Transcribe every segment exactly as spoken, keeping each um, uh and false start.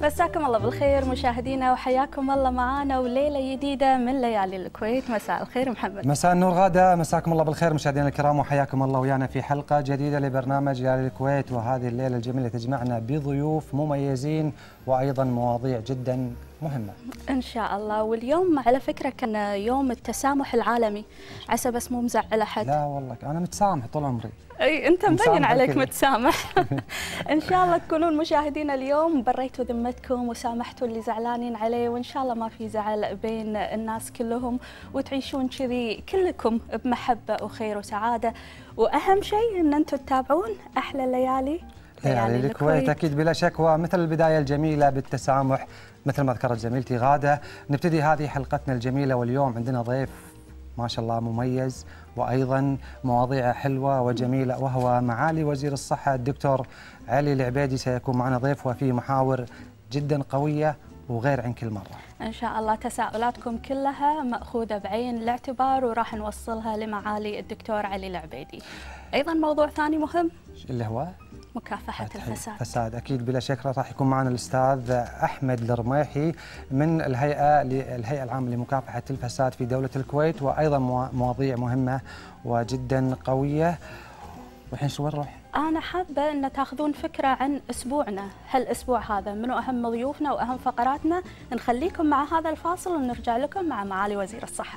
مساكم الله بالخير مشاهدينا وحياكم الله معانا وليلة جديدة من ليالي الكويت. مساء الخير محمد. مساء النور غادة، مساكم الله بالخير مشاهدينا الكرام وحياكم الله ويانا في حلقة جديدة لبرنامج ليالي الكويت، وهذه الليلة الجميلة تجمعنا بضيوف مميزين وأيضا مواضيع جدا مهمة إن شاء الله. واليوم على فكرة كان يوم التسامح العالمي، عسى بس مو مزعل أحد. لا والله أنا متسامح طول عمري. اي انت مبين عليك متسامح. ان شاء الله تكونون مشاهدينا اليوم بريتوا ذمتكم وسامحتوا اللي زعلانين عليه، وان شاء الله ما في زعل بين الناس كلهم، وتعيشون كذي كلكم بمحبه وخير وسعاده. واهم شيء ان انتم تتابعون احلى الليالي ليالي الكويت. اكيد بلا شك، ومثل البدايه الجميله بالتسامح مثل ما ذكرت زميلتي غاده، نبتدي هذه حلقتنا الجميله، واليوم عندنا ضيف ما شاء الله مميز وأيضا مواضيع حلوة وجميلة، وهو معالي وزير الصحة الدكتور علي العبيدي سيكون معنا ضيف، وفي محاور جدا قوية وغير عن كل مرة. إن شاء الله تساؤلاتكم كلها مأخوذة بعين الاعتبار وراح نوصلها لمعالي الدكتور علي العبيدي. أيضا موضوع ثاني مهم اللي هو مكافحة الفساد. فساد أكيد بلا شك. راح يكون معنا الأستاذ أحمد الرميحي من الهيئة الهيئة العامة لمكافحة الفساد في دولة الكويت، وأيضا مواضيع مهمة وجدا قوية. والحين شو نروح؟ أنا حابة أن تاخذون فكرة عن أسبوعنا هالأسبوع هذا، منو أهم ضيوفنا وأهم فقراتنا. نخليكم مع هذا الفاصل ونرجع لكم مع معالي وزير الصحة.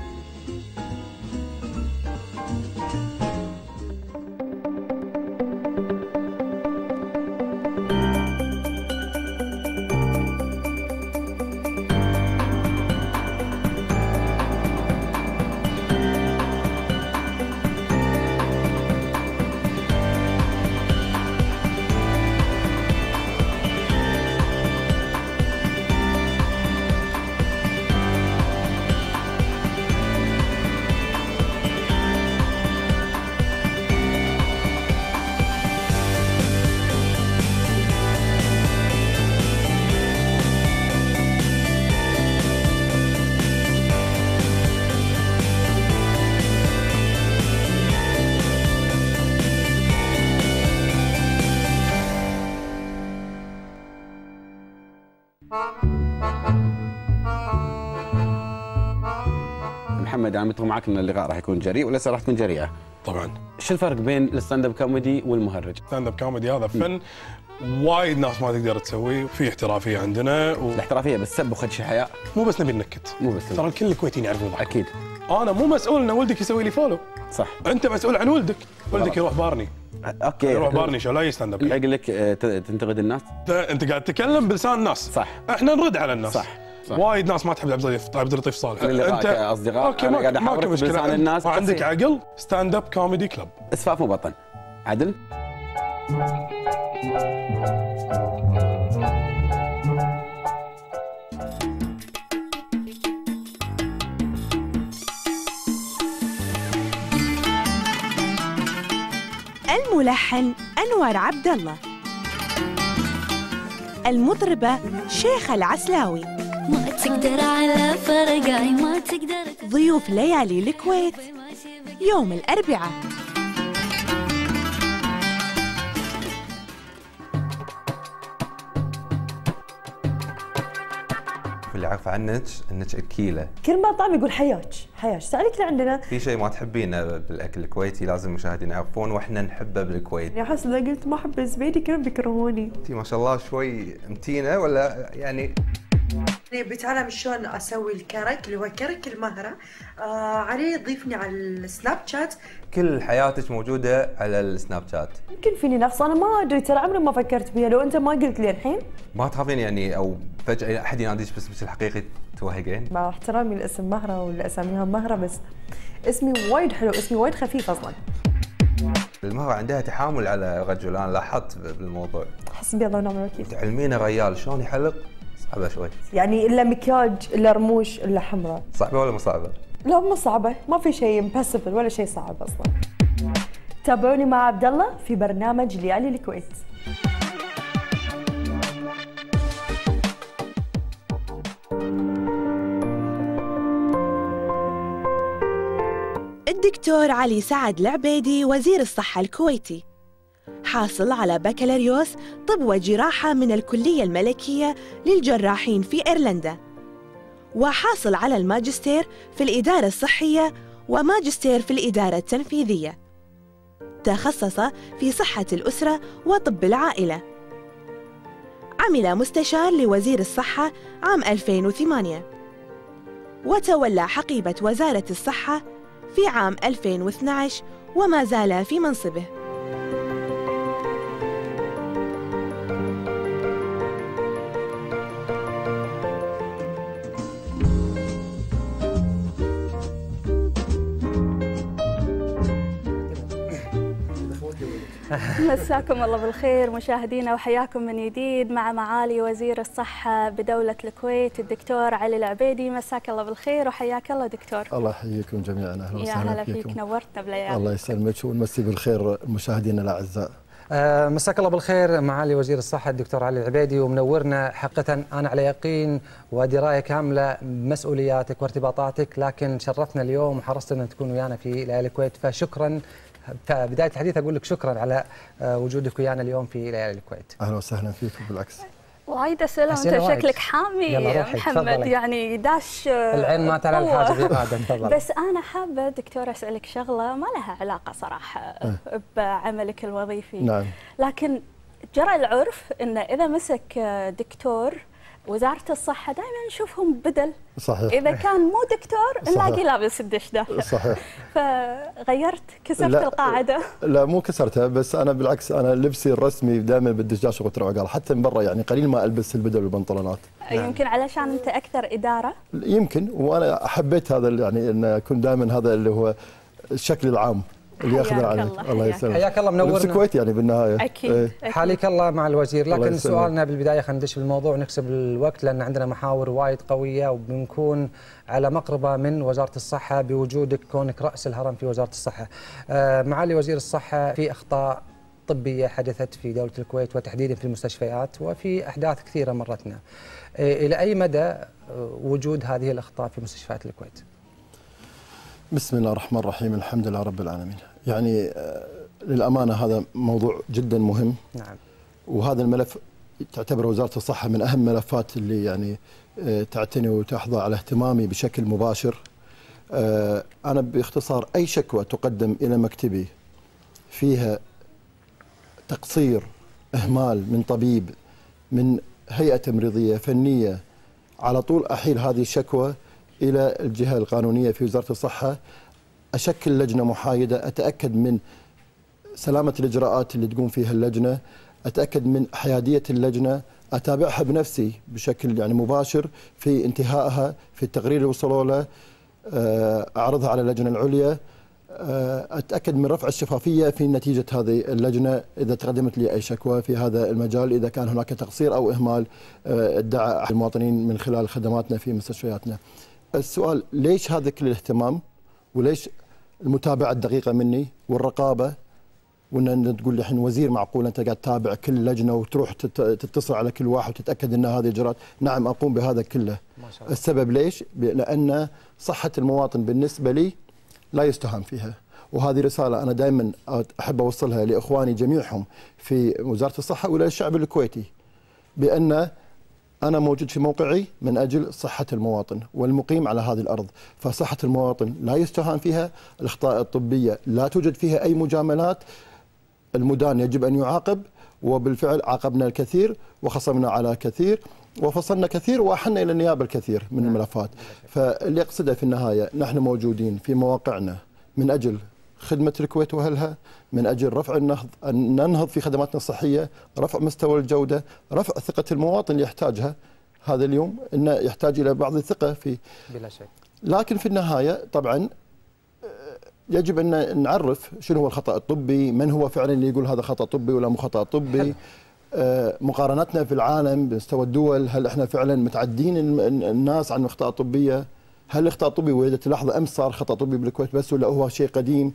محمد، انا متفق معك ان اللقاء راح يكون جريء ولسه راح تكون جريئه. طبعا. شو الفرق بين الستاند اب كوميدي والمهرج؟ الستاند اب كوميدي هذا فن وايد ناس ما تقدر تسويه، في احترافيه عندنا و... الاحترافيه بس سب وخدش الحياء، مو بس نبي ننكت، مو بس ترى الكل الكويتيين يعرفون بعض. اكيد. انا مو مسؤول ان ولدك يسوي لي فولو. صح. انت مسؤول عن ولدك، ولدك يروح بارني. اوكي. يروح بارني شو لا يستاند اب. يقول لك تنتقد الناس؟ انت قاعد تتكلم بلسان الناس. صح. احنا نرد على الناس. صح. صح. وايد ناس ما تحب عبد اللطيف صالح. انت اصدقاء اوكي ما قاعد احاورك بلسان الناس. عندك عقل. ستاند اب كوميدي كلب. اسفاف مو بطن. عدل. الملحن أنور عبد الله، المطربة شيخة العسلاوي، ما تقدر على فرقاي ما تقدر. ضيوف ليالي الكويت يوم الأربعاء. اللي عارفه عنك انك اكيله، كل ما طعم يقول حياك حياك. تعالي عندنا في شيء ما تحبينه بالاكل الكويتي لازم المشاهدين يعرفون واحنا نحبه بالكويت. يا حس اذا قلت ما احب الزبيدي كلهم بيكرهوني. انتي ما شاء الله شوي متينه ولا يعني؟ بتعلم شلون اسوي الكرك اللي هو كرك المهره. آه عليه ضيفني على السناب شات. كل حياتك موجوده على السناب شات. يمكن فيني نقص، انا ما ادري ترى عمري ما فكرت بيها. لو انت ما قلت لي الحين ما تخافين يعني او فجاه احد يناديك باسمك الحقيقي توهقين؟ مع احترامي لاسم مهره والاساميها مهره، بس اسمي وايد حلو، اسمي وايد خفيف اصلا. المهره عندها تحامل على رجل، انا لاحظت بالموضوع. حسبي الله ونعم الوكيل. تعلمينه ريال شلون يحلق؟ صعبه شوي يعني، الا مكياج الا رموش الا حمراء. صعبه ولا مو صعبه؟ لا مو صعبه، ما في شيء امباسبل ولا شيء صعب اصلا. تابعوني مع عبد الله في برنامج ليالي الكويت. الدكتور علي سعد العبيدي وزير الصحة الكويتي حاصل على بكالوريوس طب وجراحة من الكلية الملكية للجراحين في إيرلندا، وحاصل على الماجستير في الإدارة الصحية وماجستير في الإدارة التنفيذية. تخصص في صحة الأسرة وطب العائلة. عمل مستشار لوزير الصحة عام ألفين وثمانية، وتولى حقيبة وزارة الصحة في عام ألفين واثني عشر وما زال في منصبه. مساكم الله بالخير مشاهدينا، وحياكم من جديد مع معالي وزير الصحة بدولة الكويت الدكتور علي العبيدي. مساك الله بالخير وحياك الله دكتور. الله يحييكم جميعا، اهلا يا وسهلا هلا فيكم. فيك، نورتنا بليالي. الله يسلمك ونمسي بالخير مشاهدينا الاعزاء. آه مساك الله بالخير معالي وزير الصحة الدكتور علي العبيدي، ومنورنا حقيقة. أنا على يقين ودراية كاملة بمسؤولياتك وارتباطاتك، لكن شرفنا اليوم وحرصت أن تكون ويانا في ليالي الكويت، فشكرا. فبداية الحديث أقول لك شكرا على وجودك ويانا اليوم في ليالي الكويت. أهلا وسهلا فيكم، بالعكس. وايد اسئله وانت شكلك حامي محمد، يعني داش العين ما تعلى الحاجه في غاده. تفضل. بس انا حابه دكتور اسالك شغله ما لها علاقه صراحه أه. بعملك الوظيفي. نعم. لكن جرى العرف ان اذا مسك دكتور وزارة الصحة دائما نشوفهم بدل. صحيح. إذا كان مو دكتور نلاقي لابس الدشداشة. صحيح. فغيرت كسرت لا القاعدة. لا مو كسرتها، بس أنا بالعكس أنا لبسي الرسمي دائما بالدشداشة وقطر عقال، حتى من برا يعني قليل ما ألبس البدل والبنطلونات. يمكن علشان أنت أكثر إدارة. يمكن، وأنا حبيت هذا يعني أن أكون دائما هذا اللي هو الشكل العام اللي ياخذ عليك. الله يسلمك. حياك الله، منورنا. لبس الكويت يعني بالنهايه. اكيد, أكيد. حاليك الله مع الوزير، لكن سؤالنا بالبدايه خلينا ندش بالموضوع ونكسب الوقت، لان عندنا محاور وايد قويه وبنكون على مقربه من وزاره الصحه بوجودك كونك راس الهرم في وزاره الصحه. آه معالي وزير الصحه، في اخطاء طبيه حدثت في دوله الكويت وتحديدا في المستشفيات، وفي احداث كثيره مرتنا. آه الى اي مدى وجود هذه الاخطاء في مستشفيات الكويت؟ بسم الله الرحمن الرحيم، الحمد لله رب العالمين. يعني للأمانة هذا موضوع جدا مهم. نعم. وهذا الملف تعتبر وزارة الصحة من أهم الملفات اللي يعني تعتني وتحظى على اهتمامي بشكل مباشر. أنا باختصار أي شكوى تقدم إلى مكتبي فيها تقصير، إهمال من طبيب، من هيئة تمريضية فنية، على طول أحيل هذه الشكوى إلى الجهة القانونية في وزارة الصحة، أشكل لجنة محايدة، أتأكد من سلامة الإجراءات اللي تقوم فيها اللجنة، أتأكد من حيادية اللجنة، أتابعها بنفسي بشكل يعني مباشر في انتهائها، في التقرير اللي وصلوا له، أعرضها على اللجنة العليا، أتأكد من رفع الشفافية في نتيجة هذه اللجنة إذا تقدمت لي أي شكوى في هذا المجال، إذا كان هناك تقصير أو إهمال ادعى المواطنين من خلال خدماتنا في مستشفياتنا. السؤال ليش هذا كل الاهتمام؟ وليش المتابعة الدقيقة مني والرقابة؟ وان تقول لي الحين وزير، معقول انت قاعد تتابع كل لجنه وتروح تتصل على كل واحد وتتاكد ان هذه اجراءات؟ نعم اقوم بهذا كله. ما شاء الله. السبب ليش؟ لان صحه المواطن بالنسبه لي لا يستهان فيها، وهذه رساله انا دائما احب اوصلها لاخواني جميعهم في وزاره الصحه وللشعب الكويتي، بان أنا موجود في موقعي من أجل صحة المواطن والمقيم على هذه الأرض، فصحة المواطن لا يستهان فيها، الأخطاء الطبية لا توجد فيها أي مجاملات، المدان يجب أن يعاقب، وبالفعل عاقبنا الكثير وخصمنا على كثير وفصلنا كثير وأحلنا إلى النيابة الكثير من الملفات. فاللي أقصده في النهاية نحن موجودين في مواقعنا من أجل خدمة الكويت وأهلها، من أجل رفع النهض، أن ننهض في خدماتنا الصحية، رفع مستوى الجودة، رفع ثقة المواطن اللي يحتاجها هذا اليوم، إنه يحتاج إلى بعض الثقة في بلا شك. لكن في النهاية طبعا يجب أن نعرف شنو هو الخطأ الطبي، من هو فعلا اللي يقول هذا خطأ طبي ولا مو خطأ طبي. آه مقارنتنا في العالم بمستوى الدول، هل احنا فعلا متعدين الناس عن الاخطاء الطبية؟ هل الاخطاء الطبي ولدت لحظة امس صار خطأ طبي بالكويت بس، ولا هو شيء قديم؟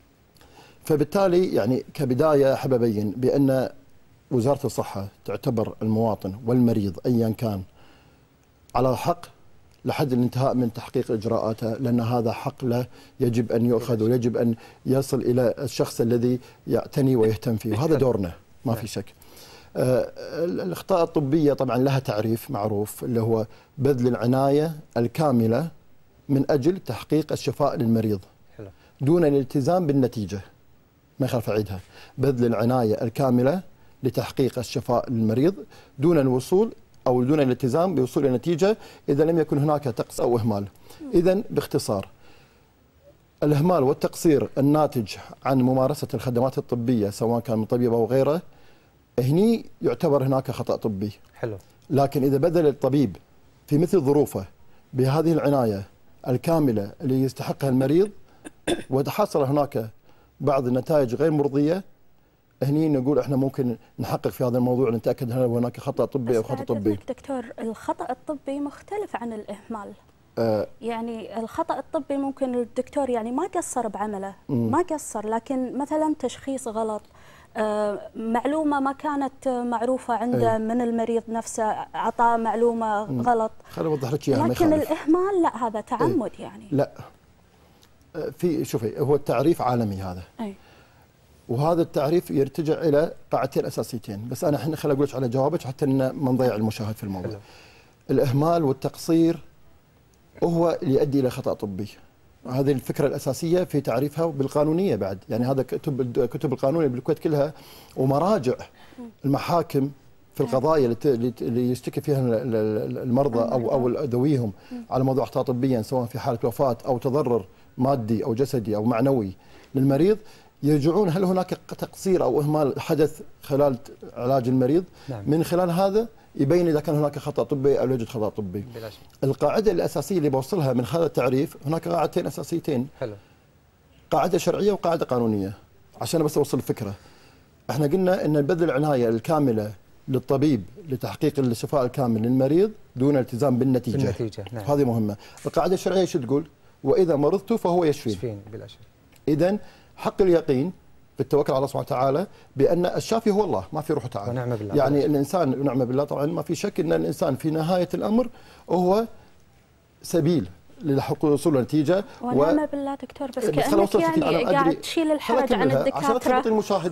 فبالتالي يعني كبداية أحب أبين بأن وزارة الصحة تعتبر المواطن والمريض أيا كان على حق لحد الانتهاء من تحقيق اجراءاته، لان هذا حق له يجب ان يؤخذ ويجب ان يصل الى الشخص الذي يعتني ويهتم فيه، وهذا دورنا ما في شك. آه الاخطاء الطبيه طبعا لها تعريف معروف اللي هو بذل العنايه الكامله من اجل تحقيق الشفاء للمريض دون الالتزام بالنتيجه. ما يخالف اعيدها، بذل العنايه الكامله لتحقيق الشفاء للمريض دون الوصول او دون الالتزام بوصول الى نتيجه اذا لم يكن هناك تقصير او اهمال. اذا باختصار الاهمال والتقصير الناتج عن ممارسه الخدمات الطبيه سواء كان من طبيب او غيره هني يعتبر هناك خطا طبي. حلو. لكن اذا بذل الطبيب في مثل ظروفه بهذه العنايه الكامله اللي يستحقها المريض وتحصل هناك بعض النتائج غير مرضيه، هني نقول احنا ممكن نحقق في هذا الموضوع نتاكد هل هناك خطا طبي او خطا طبي. دكتور، الخطا الطبي مختلف عن الاهمال. آه يعني الخطا الطبي ممكن الدكتور يعني ما قصر بعمله، م. ما قصر، لكن مثلا تشخيص غلط، آه معلومه ما كانت معروفه عنده أي. من المريض نفسه، اعطاه معلومه م. غلط. خليني اوضح لك اياها. لكن الاهمال لا، هذا تعمد أي. يعني لا، في شوفي هو التعريف عالمي هذا. أي. وهذا التعريف يرتجع الى قاعدتين اساسيتين، بس انا الحين خليني اقول لك على جوابك حتى ان ما نضيع المشاهد في الموضوع. حلو. الاهمال والتقصير هو اللي يؤدي الى خطا طبي. هذه الفكره الاساسيه في تعريفها بالقانونيه بعد، يعني هذا كتب كتب القانون بالكويت كلها ومراجع المحاكم في القضايا اللي يشتكي فيها المرضى او او ذويهم على موضوع اخطاء طبيا سواء في حاله وفاه او تضرر مادي او جسدي او معنوي للمريض، يرجعون هل هناك تقصير او اهمال حدث خلال علاج المريض. نعم. من خلال هذا يبين اذا كان هناك خطا طبي او لا يوجد خطا طبي. بلا شك. القاعده الاساسيه اللي بوصلها من هذا التعريف، هناك قاعدتين اساسيتين. حلو. قاعده شرعيه وقاعده قانونيه عشان بس اوصل الفكره. احنا قلنا ان بذل العنايه الكامله للطبيب لتحقيق الشفاء الكامل للمريض دون التزام بالنتيجه. بالنتيجه. نعم. هذه مهمه. القاعده الشرعيه شو تقول؟ واذا مرضت فهو يشفين. يشفين بلا شك. اذا حق اليقين بالتوكل على الله سبحانه وتعالى بان الشافي هو الله، ما في روح تعالى. ونعم بالله. يعني الانسان ونعم بالله طبعا ما في شك ان الانسان في نهايه الامر هو سبيل للحصول على نتيجه. ونعم و... بالله دكتور، بس كانك يعني قاعد تشيل الحرج عن الدكاتره عشان تضبط المشاهد.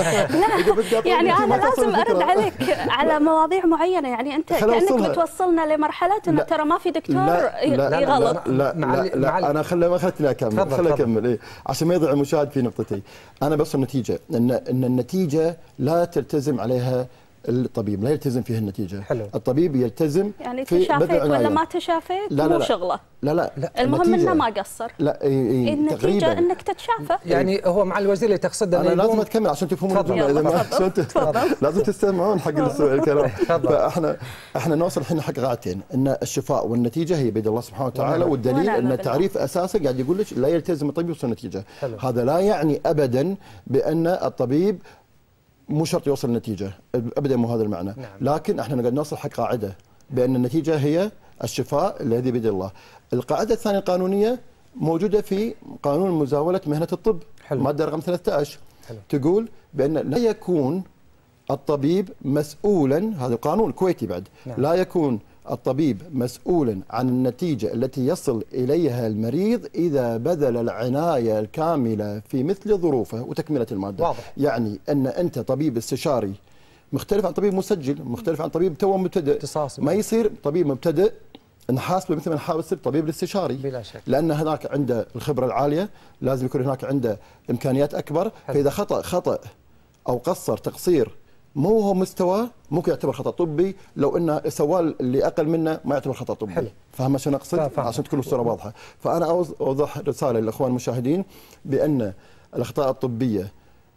لا يعني انا لازم ارد عليك على مواضيع معينه، يعني انت كانك بتوصلنا لمرحله انه ترى ما في دكتور يغلط. لا لا, لا, لا انا خلي ما خلتني اكمل خلي اكمل إيه؟ عشان ما يضيع المشاهد في نقطتي. انا بس النتيجه ان ان النتيجه لا تلتزم عليها الطبيب، لا يلتزم فيها النتيجه. حلو. الطبيب يلتزم يعني في تشافيت ولا ما تشافيت مو شغله. لا لا, لا المهم انه ما قصر. لا إيه النتيجه تقريباً. انك تتشافى. يعني هو مع الوزير اللي تقصده انا لازم اتكمل عشان تفهمون الجمله. اذا ما لازم تستمعون حق الكلام. فاحنا احنا نوصل الحين حق قاعدتين، ان الشفاء والنتيجه هي بيد الله سبحانه وتعالى، والدليل ان التعريف اساسا قاعد يقول لك لا يلتزم الطبيب يوصل النتيجه. هذا لا يعني ابدا بان الطبيب مو شرط يوصل النتيجه، ابدا مو هذا المعنى. نعم. لكن احنا قاعد نوصل حق قاعده بان النتيجه هي الشفاء الذي بيد الله. القاعده الثانيه القانونيه موجوده في قانون مزاوله مهنه الطب. حلو. ماده رقم ثلاثة عشر. حلو. تقول بان لا يكون الطبيب مسؤولا، هذا القانون الكويتي بعد. نعم. لا يكون الطبيب مسؤولا عن النتيجة التي يصل إليها المريض إذا بذل العناية الكاملة في مثل ظروفه وتكملة المادة. واضح. يعني أن أنت طبيب استشاري مختلف عن طبيب مسجل، مختلف عن طبيب تو مبتدئ. ما يصير طبيب مبتدئ نحاسبه مثل ما نحاسب طبيب الاستشاري. بلا شك. لأن هناك عنده الخبرة العالية، لازم يكون هناك عنده إمكانيات أكبر. حلو. فإذا خطأ خطأ أو قصر تقصير مو هو مستواه ممكن يعتبر خطا طبي، لو انه سواه اللي اقل منه ما يعتبر خطا طبي. حلو. فاهم شو نقصد؟ عشان تكون الصوره واضحه. فانا اوضح رساله للاخوان المشاهدين بان الاخطاء الطبيه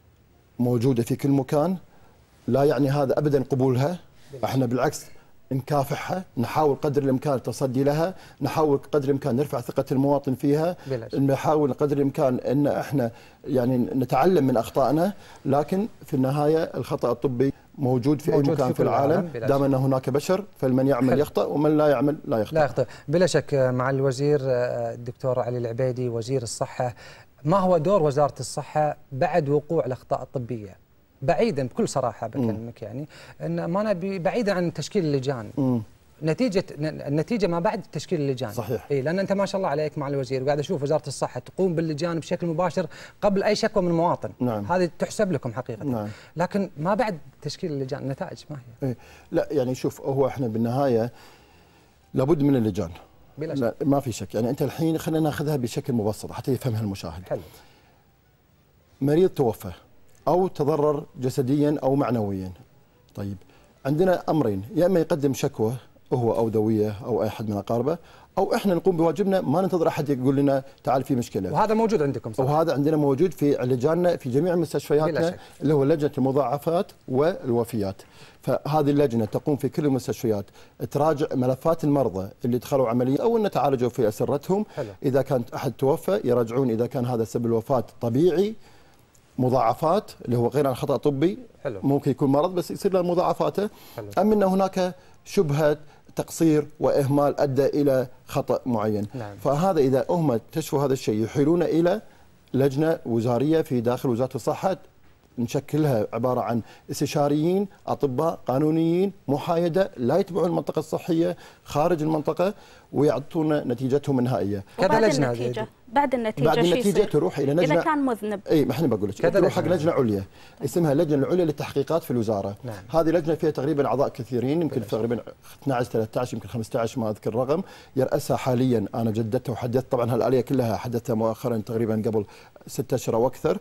موجوده في كل مكان، لا يعني هذا ابدا قبولها. احنا بالعكس نكافحها، نحاول قدر الامكان التصدي لها، نحاول قدر الامكان نرفع ثقه المواطن فيها، نحاول قدر الامكان ان احنا يعني نتعلم من اخطائنا، لكن في النهايه الخطا الطبي موجود في موجود اي مكان في, في العالم، دام ان هناك بشر فمن يعمل حل. يخطئ ومن لا يعمل لا يخطئ. لا يخطئ بلا شك. مع الوزير الدكتور علي العبيدي وزير الصحه، ما هو دور وزاره الصحه بعد وقوع الاخطاء الطبيه؟ بعيدا بكل صراحه بكلمك يعني ان ما نبي بعيدا عن تشكيل اللجان، نتيجه النتيجه ما بعد تشكيل اللجان. صحيح. اي لان انت ما شاء الله عليك مع الوزير وقاعد اشوف وزاره الصحه تقوم باللجان بشكل مباشر قبل اي شكوى من المواطن. نعم. هذه تحسب لكم حقيقه. نعم. لكن ما بعد تشكيل اللجان النتائج ما هي؟ إيه. لا يعني شوف هو احنا بالنهايه لابد من اللجان. بلا شك. لا ما في شك، يعني انت الحين خلينا ناخذها بشكل مبسط حتى يفهمها المشاهد. حلو. مريض توفى او تضرر جسديا او معنويا. طيب عندنا امرين، يا اما يقدم شكوى هو او ذويه او اي احد من اقاربه، او احنا نقوم بواجبنا ما ننتظر احد يقول لنا تعال في مشكله. وهذا موجود عندكم صح؟ وهذا عندنا موجود في لجاننا في جميع مستشفياتنا اللي هو لجنه المضاعفات والوفيات. فهذه اللجنه تقوم في كل المستشفيات تراجع ملفات المرضى اللي دخلوا عمليه او ان تعالجوا في اسرتهم. حلو. اذا كان احد توفى يراجعون اذا كان هذا سبب الوفاه طبيعي، مضاعفات اللي هو غير عن خطا طبي. حلو. ممكن يكون مرض بس يصير له مضاعفاته. حلو. ام ان هناك شبهه تقصير واهمال ادى الى خطا معين. نعم. فهذا اذا هم اكتشفوا هذا الشيء يحيلون الى لجنه وزاريه في داخل وزاره الصحه نشكلها عباره عن استشاريين اطباء قانونيين محايده لا يتبعون المنطقه الصحيه خارج المنطقه ويعطونا نتيجتهم النهائيه. كذا لجنه النتيجة. بعد النتيجه بعد النتيجه تروح الى لجنه اذا كان مذنب. اي ما احنا بقول لك تروح حق لجنه عليا اسمها اللجنه العليا للتحقيقات في الوزاره. نعم. هذه لجنه فيها تقريبا اعضاء كثيرين يمكن تقريبا اثنعش ثلاثة عشر يمكن خمسة عشر ما اذكر الرقم. يرأسها حاليا انا جددتها وحدثت طبعا هالاليه كلها حدثتها مؤخرا تقريبا قبل ستة اشهر او اكثر.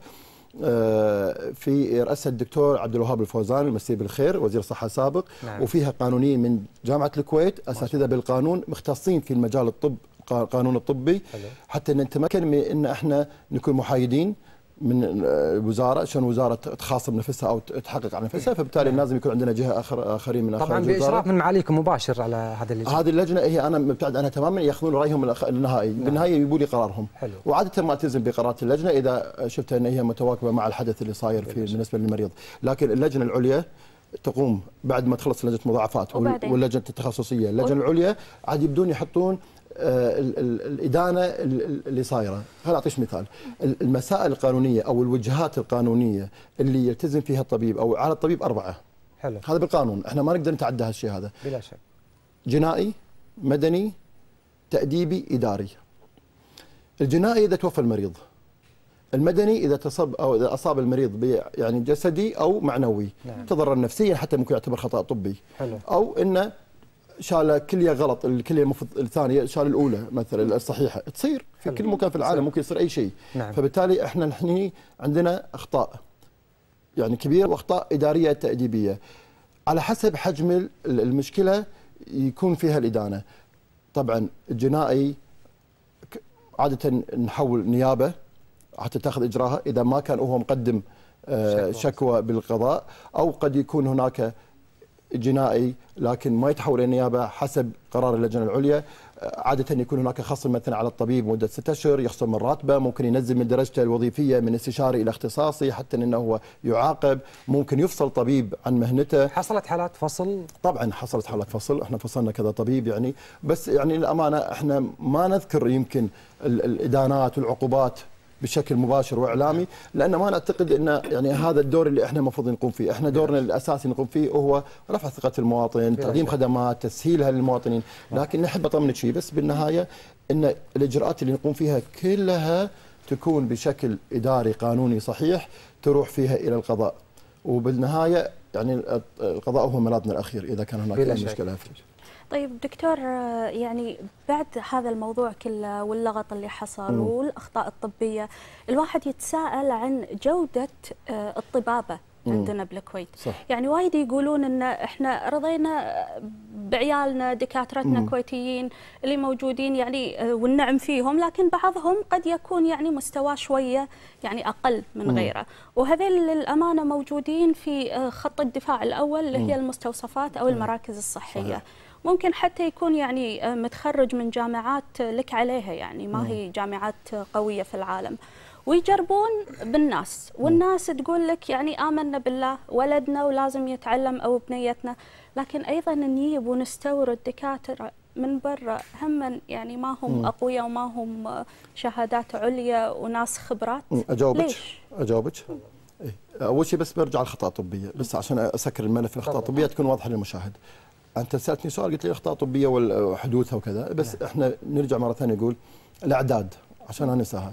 في رأسها الدكتور عبد الوهاب الفوزان المسيه بالخير وزير الصحه سابق. نعم. وفيها قانونيين من جامعه الكويت اساتذه بالقانون مختصين في المجال الطب القانون الطبي. حلو. حتى نتمكن من ان احنا نكون محايدين من الوزاره عشان الوزاره تخاصم نفسها او تحقق على نفسها. فبالتالي لازم يكون عندنا جهه اخر اخرين من طبعا باشراف من معاليكم مباشر على هذه اللجنه. هذه اللجنه هي انا مبتعد عنها تماما ياخذون رايهم النهائي. نعم. بالنهايه يجيبوا لي قرارهم. حلو. وعاده ما التزم بقرارات اللجنه اذا شفت ان هي متواكبه مع الحدث اللي صاير في بالنسبه للمريض. لكن اللجنه العليا تقوم بعد ما تخلص لجنه مضاعفات واللجنه التخصصيه. اللجنه العليا عاد يبدون يحطون الإدانة اللي صايرة. خليني أعطيك مثال. المسائل القانونية أو الوجهات القانونية اللي يلتزم فيها الطبيب أو على الطبيب أربعة. حلو. هذا بالقانون احنا ما نقدر نتعدى هالشيء هذا. بلا شك. جنائي، مدني، تأديبي، إداري. الجنائي إذا توفى المريض. المدني إذا تصب أو إذا أصاب المريض يعني جسدي أو معنوي. نعم. تضرر نفسيا حتى ممكن يعتبر خطأ طبي. حلو. أو إنه شال كليه غلط، الكليه المفروض الثانيه شال الاولى مثلا الصحيحه، تصير في كل مكان في العالم ممكن يصير اي شيء. نعم. فبالتالي احنا نحن عندنا اخطاء يعني كبيره واخطاء اداريه تاديبيه على حسب حجم المشكله يكون فيها الادانه. طبعا الجنائي عاده نحول نيابه حتى تاخذ اجراها اذا ما كان هو مقدم شكوى بالقضاء، او قد يكون هناك جنائي لكن ما يتحول الى النيابه حسب قرار اللجنه العليا. عاده يكون هناك خصم مثلا على الطبيب مده ستة اشهر، يخصم من راتبه، ممكن ينزل من درجته الوظيفيه من استشاري الى اختصاصي حتى انه هو يعاقب، ممكن يفصل طبيب عن مهنته. حصلت حالات فصل؟ طبعا حصلت حالات فصل، احنا فصلنا كذا طبيب يعني، بس يعني الامانه احنا ما نذكر يمكن الادانات والعقوبات بشكل مباشر واعلامي، لان ما نعتقد ان يعني هذا الدور اللي احنا المفروض نقوم فيه، احنا دورنا الاساسي نقوم فيه هو رفع ثقه المواطن، تقديم خدمات، تسهيلها للمواطنين، لكن نحب اطمنك شيء بس بالنهايه ان الاجراءات اللي نقوم فيها كلها تكون بشكل اداري قانوني صحيح تروح فيها الى القضاء، وبالنهايه يعني القضاء هو ملاذنا الاخير اذا كان هناك اي مشكله. طيب دكتور، يعني بعد هذا الموضوع كله واللغط اللي حصل م. والأخطاء الطبية، الواحد يتساءل عن جودة الطبابة م. عندنا بالكويت. صح. يعني وايد يقولون ان احنا رضينا بعيالنا دكاترتنا م. كويتيين اللي موجودين يعني والنعم فيهم، لكن بعضهم قد يكون يعني مستواه شوية يعني أقل من م. غيره، وهذول للأمانة موجودين في خط الدفاع الأول اللي هي المستوصفات أو المراكز الصحية. صحيح. ممكن حتى يكون يعني متخرج من جامعات لك عليها، يعني ما هي جامعات قوية في العالم، ويجربون بالناس، والناس تقول لك يعني آمنا بالله ولدنا ولازم يتعلم أو بنيتنا، لكن أيضا نجيب ونستورد دكاترة من برا هم يعني ما هم أقوياء وما هم شهادات عليا وناس خبرات. أجاوبك ليش؟ أجاوبك أول شيء بس برجع الخطأ الطبية بس عشان أسكر الملف. الأخطاء الطبية تكون واضحة للمشاهد. انت سالتني سؤال قلت لي اخطاء طبيه وحدوثها وكذا، بس نعم. احنا نرجع مره ثانيه نقول الاعداد عشان انساها.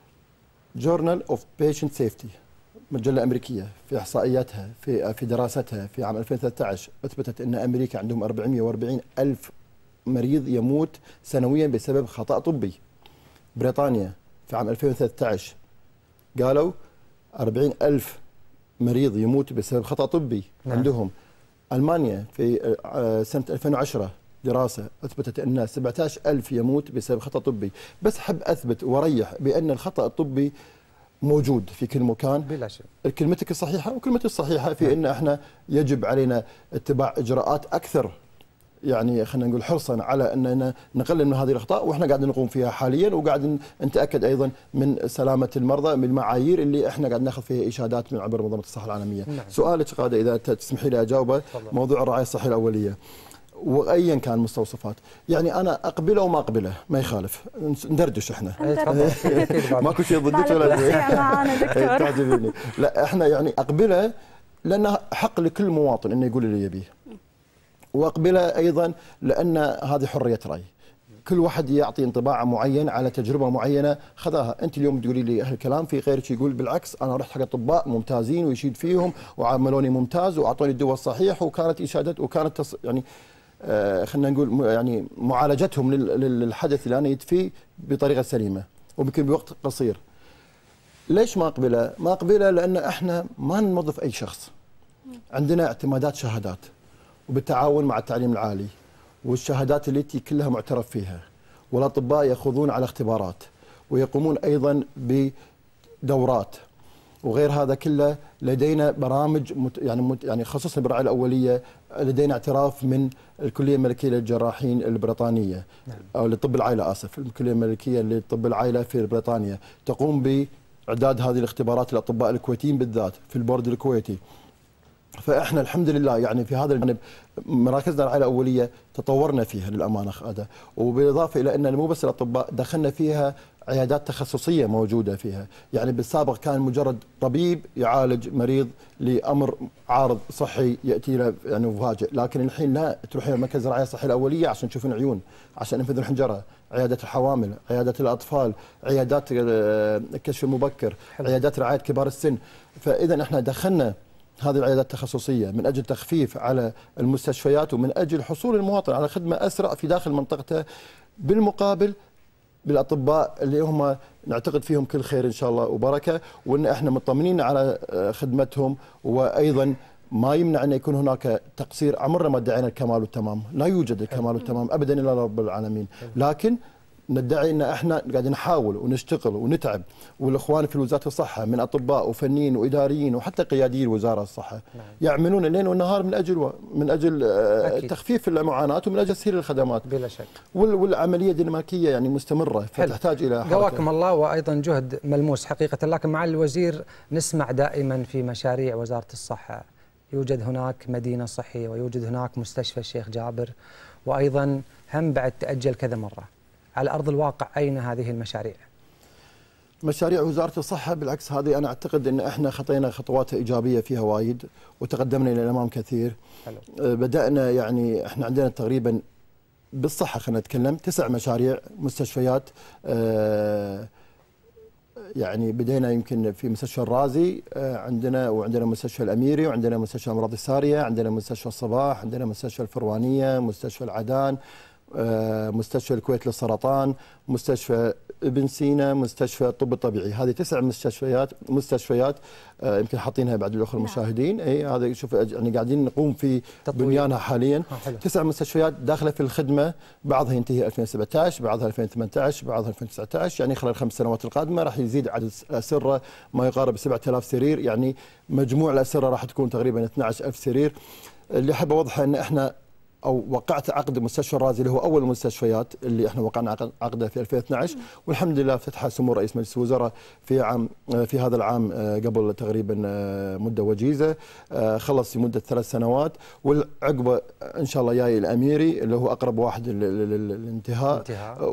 جورنال اوف بيشنت سيفتي، مجله امريكيه، في احصائياتها في في دراستها في عام ألفين وثلاثة عشر اثبتت ان امريكا عندهم أربعمئة وأربعين ألف مريض يموت سنويا بسبب خطا طبي. بريطانيا في عام ألفين وثلاثة عشر قالوا أربعين ألف مريض يموت بسبب خطا طبي. نعم. عندهم. المانيا في سنه ألفين وعشرة دراسه اثبتت ان سبعة عشر ألف يموت بسبب خطا طبي. بس حب اثبت واريح بان الخطا الطبي موجود في كل مكان بلا شك. كلمتك الصحيحه وكلمتي الصحيحه في ان احنا يجب علينا اتباع اجراءات اكثر، يعني خلينا نقول حرصا على اننا نقلل من هذه الاخطاء، واحنا قاعدين نقوم فيها حاليا، وقاعد نتاكد ايضا من سلامه المرضى من المعايير اللي احنا قاعد ناخذ فيها اشادات من عبر منظمه الصحه العالميه. نعم. سؤالك غاده اذا تسمحي لي اجاوبه، موضوع الرعايه الصحيه الاوليه وايا كان المستوصفات، يعني انا اقبله وما اقبله ما يخالف، ندردش احنا ماكو شيء ضدك ولا شيء تعجبني. لا احنا يعني اقبله لانه حق لكل مواطن انه يقول اللي يبيه، واقبله ايضا لان هذه حريه راي، كل واحد يعطي انطباع معين على تجربه معينه خذاها. انت اليوم تقولي لي هالكلام، في غيرك يقول بالعكس انا رحت حق اطباء ممتازين ويشيد فيهم وعاملوني ممتاز واعطوني الدواء الصحيح وكانت اشادات وكانت تص... يعني آه خلينا نقول يعني معالجتهم للحدث اللي انا جيت فيه بطريقه سليمه ويمكن بوقت قصير. ليش ما اقبله؟ ما اقبله لان احنا ما نوظف اي شخص. عندنا اعتمادات شهادات وبالتعاون مع التعليم العالي، والشهادات التي كلها معترف فيها، والاطباء يخوضون على اختبارات ويقومون ايضا بدورات، وغير هذا كله لدينا برامج مت يعني مت يعني خصوصا بالرعايه الاوليه، لدينا اعتراف من الكليه الملكيه للجراحين البريطانيه. نعم. او لطب العائله اسف، الكليه الملكيه لطب العائله في بريطانيا تقوم باعداد هذه الاختبارات للاطباء الكويتيين بالذات في البورد الكويتي. فاحنا الحمد لله يعني في هذا الجانب مراكزنا الرعايه الاوليه تطورنا فيها للامانه هذا، وبالاضافه الى ان مو بس الاطباء دخلنا فيها عيادات تخصصيه موجوده فيها، يعني بالسابق كان مجرد طبيب يعالج مريض لامر عارض صحي ياتي له يعني مفاجئ، لكن الحين لا، تروحين مركز الرعايه الصحيه الاوليه عشان تشوفين عيون، عشان انفذ الحنجره، عياده الحوامل، عياده الاطفال، عيادات الكشف المبكر، عيادات رعايه كبار السن. فاذا احنا دخلنا هذه العيادات التخصصيه من اجل تخفيف على المستشفيات ومن اجل حصول المواطن على خدمه اسرع في داخل منطقته، بالمقابل بالاطباء اللي هم نعتقد فيهم كل خير ان شاء الله وبركه، وان احنا مطمئنين على خدمتهم، وايضا ما يمنع ان يكون هناك تقصير. عمرنا ما ادعينا الكمال والتمام، لا يوجد الكمال والتمام ابدا الا رب العالمين، لكن ندعي ان احنا قاعدين نحاول ونشتغل ونتعب، والاخوان في وزاره الصحه من اطباء وفنيين واداريين وحتى قياديين وزاره الصحه نعم. يعملون الليل والنهار من اجل و... من اجل أكيد. تخفيف المعاناه ومن اجل تسهيل الخدمات بلا شك، وال... والعمليه الدنماركيه يعني مستمره فتحتاج الى حركه. قواكم الله، وايضا جهد ملموس حقيقه. لكن معالي الوزير نسمع دائما في مشاريع وزاره الصحه يوجد هناك مدينه صحيه ويوجد هناك مستشفى الشيخ جابر، وايضا هم بعد تاجل كذا مره. على أرض الواقع أين هذه المشاريع؟ مشاريع وزارة الصحة بالعكس هذه أنا أعتقد أن إحنا خطينا خطوات إيجابية فيها وايد وتقدمنا إلى الأمام كثير. حلو. بدأنا يعني إحنا عندنا تقريبا بالصحة خلينا نتكلم تسع مشاريع مستشفيات. آه يعني بدينا يمكن في مستشفى الرازي آه عندنا، وعندنا مستشفى الأميري، وعندنا مستشفى أمراض السارية، عندنا مستشفى الصباح، عندنا مستشفى الفروانية، مستشفى العدان، مستشفى الكويت للسرطان، مستشفى ابن سينا، مستشفى الطب الطبيعي. هذه تسع مستشفيات مستشفيات يمكن حاطينها بعد الاخوه المشاهدين. اي هذا شوف يعني قاعدين نقوم في بنيانها حاليا. تسع مستشفيات داخله في الخدمه، بعضها ينتهي ألفين وسبعة عشر، بعضها ألفين وثمانية عشر، بعضها ألفين وتسعة عشر، يعني خلال الخمس سنوات القادمه راح يزيد عدد الاسره ما يقارب سبعة آلاف سرير، يعني مجموع الاسره راح تكون تقريبا اثني عشر ألف سرير. اللي احب اوضحه ان احنا او وقعت عقد مستشفى الرازي اللي هو اول المستشفيات اللي احنا وقعنا عقده في ألفين واثني عشر، والحمد لله فتحها سمو رئيس مجلس الوزراء في عام في هذا العام قبل تقريبا مده وجيزه، خلص لمده ثلاث سنوات، والعقبه ان شاء الله جاي الاميري اللي هو اقرب واحد للانتهاء.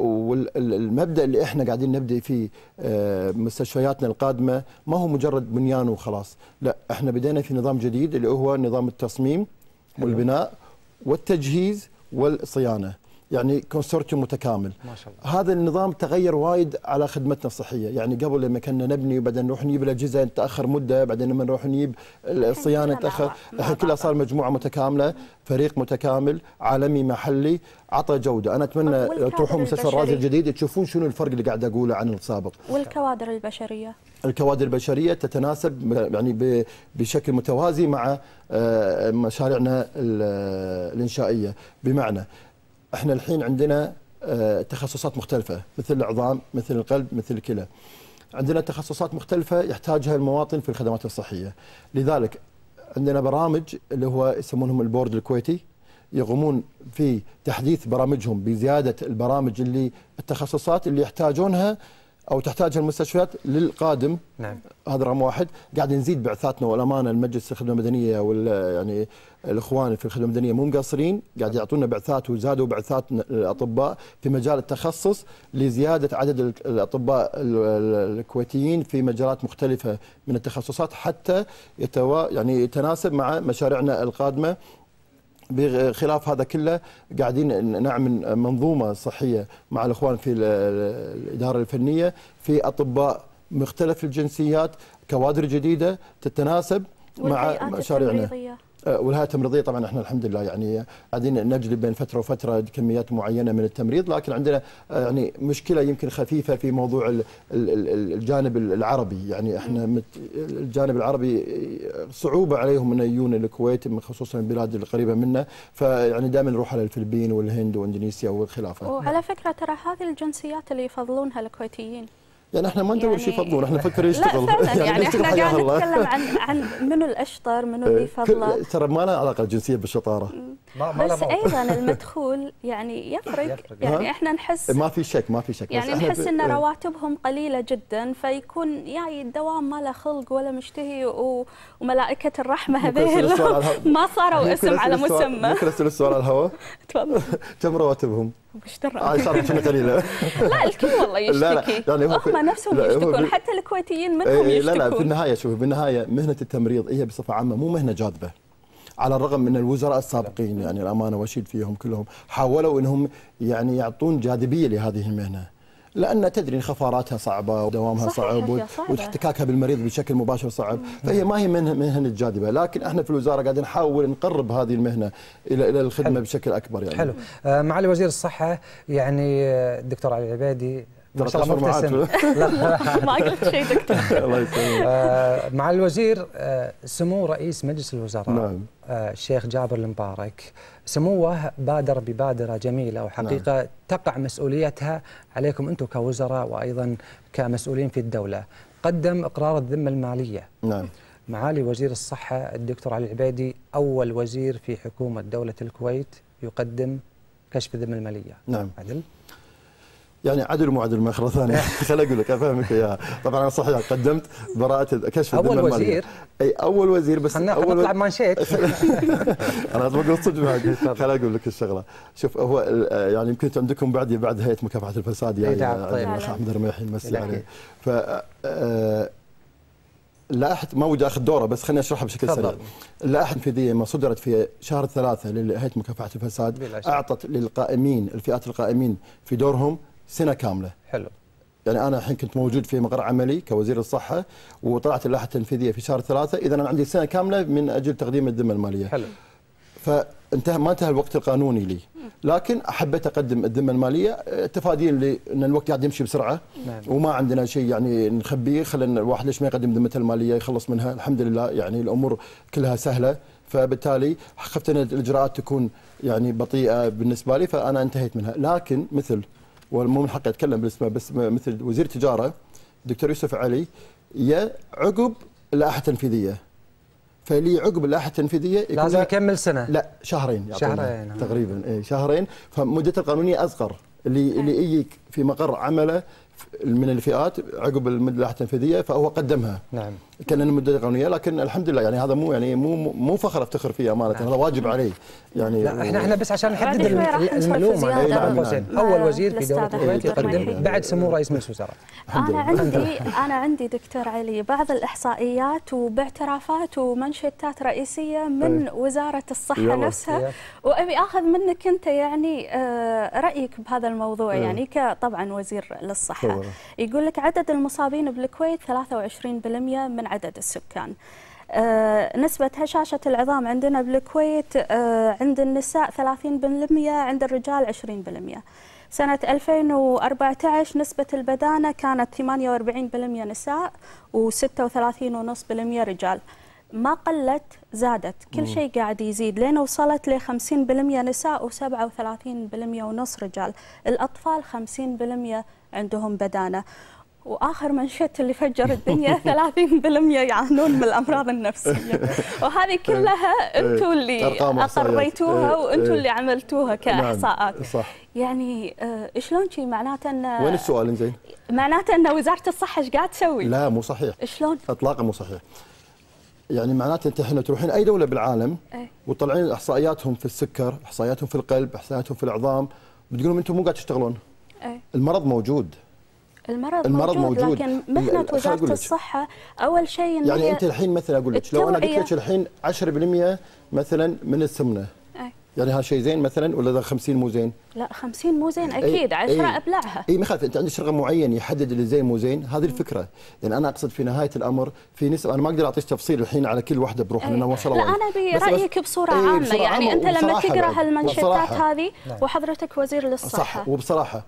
والمبدا اللي احنا قاعدين نبدا فيه مستشفياتنا القادمه ما هو مجرد بنيان وخلاص، لا احنا بدينا في نظام جديد اللي هو نظام التصميم والبناء والتجهيز والصيانه، يعني كونسورتيوم متكامل. ما شاء الله. هذا النظام تغير وايد على خدمتنا الصحيه، يعني قبل لما كنا نبني وبعدين نروح نجيب الاجهزه نتاخر مده، بعدين لما نروح نجيب الصيانه نتاخر، الحين كلها صار مجموعه متكامله، فريق متكامل عالمي محلي عطى جوده. انا اتمنى لو تروحون مستشفى الرازي الجديد تشوفون شنو الفرق اللي قاعد اقوله عن السابق. والكوادر البشريه الكوادر البشريه تتناسب يعني بشكل متوازي مع مشاريعنا الانشائيه، بمعنى احنا الحين عندنا تخصصات مختلفة مثل العظام، مثل القلب، مثل الكلى. عندنا تخصصات مختلفة يحتاجها المواطن في الخدمات الصحية، لذلك عندنا برامج اللي هو يسمونهم البورد الكويتي، يقومون في تحديث برامجهم بزيادة البرامج اللي التخصصات اللي يحتاجونها أو تحتاجها المستشفيات للقادم. نعم. هذا رقم واحد. قاعد نزيد بعثاتنا والأمانة المجلس الخدمة المدنية وال يعني الإخوان في الخدمة المدنية مو مقصرين، قاعد يعطونا بعثات وزادوا بعثات الأطباء في مجال التخصص لزيادة عدد الأطباء الكويتيين في مجالات مختلفة من التخصصات حتى يتوا يعني يتناسب مع مشاريعنا القادمة. بخلاف هذا كله قاعدين نعمل منظومة صحية مع الإخوان في الإدارة الفنية في أطباء مختلف الجنسيات، كوادر جديدة تتناسب مع مشاريعنا. والهيئة التمريضية طبعا احنا الحمد لله يعني قاعدين نجلب بين فتره وفتره كميات معينه من التمريض، لكن عندنا يعني مشكله يمكن خفيفه في موضوع الجانب العربي، يعني احنا الجانب العربي صعوبه عليهم ان يجون الكويت خصوصا البلاد القريبه منا، فيعني دائما نروح على الفلبين والهند واندونيسيا والخلافه. وعلى فكره ترى هذه الجنسيات اللي يفضلونها الكويتيين. يعني احنا ما ندور يعني شيء يفضلون، احنا نفكر يشتغل. لا فعلا يعني احنا قاعد نتكلم عن عن منو الاشطر، منو اللي يفضله. ترى ما له علاقه الجنسيه بالشطاره. بس ايضا المدخول يعني يفرق, يعني احنا نحس ما في شك ما في شك يعني نحس ان رواتبهم قليله جدا، فيكون يعني الدوام ما له خلق ولا مشتهي، وملائكه الرحمه هذيل ما صاروا اسم على مسمى. ممكن اسال السؤال على الهواء؟ تفضل. كم رواتبهم؟ اشترى صارت كنا قليله. لا الكل والله يشتكي، يعني هم نفسهم يشتكون، حتى الكويتيين منهم يشتكون. لا لا في النهايه شوف، بالنهايه مهنه التمريض هي بصفه عامه مو مهنه جاذبه، على الرغم من الوزراء السابقين يعني الامانه واشيد فيهم كلهم حاولوا انهم يعني يعطون جاذبيه لهذه المهنه، لان تدري خفاراتها صعبه ودوامها صعب واحتكاكها بالمريض بشكل مباشر صعب، فهي ما هي مهنه جاذبه، لكن احنا في الوزاره قاعدين نحاول نقرب هذه المهنه الى الى الخدمه حلو. بشكل اكبر يعني. حلو. آه معالي وزير الصحه يعني الدكتور علي العبيدي ما شاء الله مبتسم. ما قلت شيء دكتور. الله يسلمك. آه مع الوزير آه سمو رئيس مجلس الوزراء نعم. آه الشيخ جابر المبارك، سموه بادر ببادره جميله وحقيقه نعم. تقع مسؤوليتها عليكم انتم كوزراء وايضا كمسؤولين في الدوله. قدم اقرار الذمه الماليه. نعم. معالي وزير الصحه الدكتور علي العبيدي اول وزير في حكومه دوله الكويت يقدم كشف الذمه الماليه. نعم. عدل؟ يعني عدل ومو عدل مرة ثانية. خليني أقول لك أفهمك إياها. طبعا أنا صحيح قدمت براءة كشف الذمة المالية. أول وزير. أي أول وزير بس خلنا أول نطلع مانشيت. أنا بقول صدق معك. خليني أقول لك الشغلة. شوف هو يعني يمكن عندكم بعد بعد هيئة مكافحة الفساد يعني الأخ أحمد الرميحي يمسي عليه. ف لائحة ما ودي اخذ دوره بس خليني اشرحها بشكل سريع. اللائحة التنفيذية ما صدرت في شهر ثلاثة لهيئة مكافحة الفساد اعطت للقائمين الفئات القائمين في دورهم سنة كاملة. حلو. يعني أنا الحين كنت موجود في مقر عملي كوزير الصحة وطلعت اللائحة التنفيذية في شهر ثلاثة، إذا أنا عندي سنة كاملة من أجل تقديم الذمة المالية. حلو. فانتهى ما انتهى الوقت القانوني لي، لكن حبيت أقدم الذمة المالية تفاديا لأن الوقت قاعد يمشي بسرعة. نعم. وما عندنا شيء يعني نخبيه، خلينا الواحد ليش ما يقدم ذمته المالية يخلص منها. الحمد لله يعني الأمور كلها سهلة، فبالتالي خفت أن الإجراءات تكون يعني بطيئة بالنسبة لي، فأنا انتهيت منها. لكن مثل والمو من حقي اتكلم باسمه بس مثل وزير التجاره الدكتور يوسف علي يا عقب اللائحه التنفيذيه، فلي عقب اللائحه التنفيذيه لازم يكمل سنه. لا شهرين شهرين تقريبا اي شهرين، فمدته القانونيه اصغر. اللي اللي يجيك في مقر عمله من الفئات عقب اللائحه التنفيذيه فهو قدمها. نعم. كان لنا مده قانونيه، لكن الحمد لله يعني هذا مو يعني مو مو فخر افتخر فيه امانه، هذا واجب علي يعني. لا احنا احنا بس عشان نحدد المعلومه اول وزير في دوله الكويت يقدم بعد سمو رئيس مجلس الوزراء. انا عندي انا عندي دكتور علي بعض الاحصائيات وباعترافات ومنشطات رئيسيه من وزاره الصحه نفسها، وابي اخذ منك انت يعني رايك بهذا الموضوع يعني كطبعا وزير للصحه. يقول لك عدد المصابين بالكويت ثلاثة وعشرين بالمئة من عدد السكان. آه نسبة هشاشة العظام عندنا بالكويت آه عند النساء ثلاثين بالمئة، عند الرجال عشرين بالمئة. سنة ألفين وأربعة عشر نسبة البدانة كانت ثمانية وأربعين بالمئة نساء وستة وثلاثين فاصلة خمسة بالمئة رجال. ما قلت زادت، كل شيء قاعد يزيد لين وصلت ل خمسين بالمئة نساء وسبعة وثلاثين بالمئة ونص رجال. الأطفال خمسين بالمئة عندهم بدانة. واخر منشط اللي فجر الدنيا ثلاثين بالمئة يعانون من الامراض النفسيه، وهذه كلها انتم اللي اقريتوها وانتم اللي عملتوها كاحصاءات. صح. يعني شلون شي معناته ان وين السؤال زين؟ معناته ان وزاره الصحه ايش قاعد تسوي؟ لا مو صحيح. شلون؟ اطلاقا مو صحيح. يعني معناته انت احنا تروحين اي دوله بالعالم وطلعين احصائياتهم في السكر، احصائياتهم في القلب، احصائياتهم في العظام، بتقولون انتم مو قاعد تشتغلون. أي. المرض موجود. المرض, المرض موجود, موجود لكن مهنة وزارة الصحة أول شيء يعني أنت الحين مثلا أقول لك لو أنا قلت لك الحين عشرة بالمئة مثلا من السمنة، أي. يعني هذا شيء زين مثلا ولا ده خمسين مو زين؟ لا خمسين مو زين أكيد، عشرة أبلعها. اي ما يخالف، أنت عندك رقم معين يحدد اللي زين مو زين، هذه الفكرة. يعني أنا أقصد في نهاية الأمر في نسبة، أنا ما أقدر أعطيك تفصيل الحين على كل واحدة بروح لأنه ما شاء الله. لا أنا أبي رأيك بصورة عامة، بصورة يعني عامة. أنت لما تقرأ هالمنشطات هذه وحضرتك وزير للصحة. صح، وبصراحة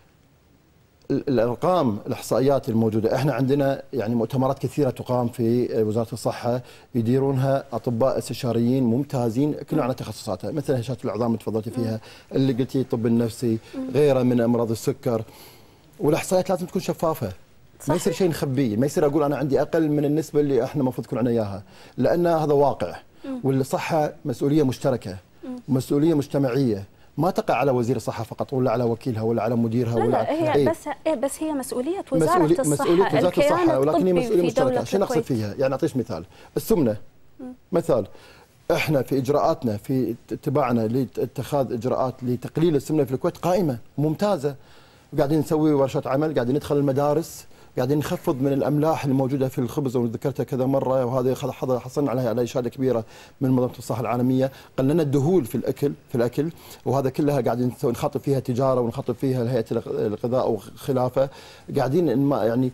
الارقام الاحصائيات الموجوده، احنا عندنا يعني مؤتمرات كثيره تقام في وزاره الصحه يديرونها اطباء استشاريين ممتازين كلهم على تخصصاتها، مثل هشاشه العظام اللي تفضلتي فيها، اللي قلتي الطب النفسي، غيره من امراض السكر، والاحصائيات لازم تكون شفافه. ما يصير شيء نخبيه، ما يصير اقول انا عندي اقل من النسبه اللي احنا المفروض تكون عندنا اياها، لان هذا واقع، والصحه مسؤوليه مشتركه، مسؤوليه مجتمعيه. ما تقع على وزير الصحه فقط ولا على وكيلها ولا على مديرها لا ولا لا هي إيه؟ بس بس هي مسؤوليه وزاره مسؤولي الصحه، مسؤوليه وزاره الصحه، ولكن هي مسؤوليه مشتركه. شنو اقصد الكويت. فيها؟ يعني اعطيك مثال، السمنه مثال، احنا في اجراءاتنا في اتباعنا لاتخاذ اجراءات لتقليل السمنه في الكويت قائمه ممتازه، قاعدين نسوي ورشات عمل، قاعدين ندخل المدارس، قاعدين نخفض من الاملاح الموجوده في الخبز وذكرتها كذا مره، وهذه حصلنا عليها على اشاده كبيره من منظمه الصحه العالميه، قللنا الدهون في الاكل في الاكل، وهذا كلها قاعدين نخاطب فيها تجاره ونخاطب فيها هيئه الغذاء وخلافه، قاعدين يعني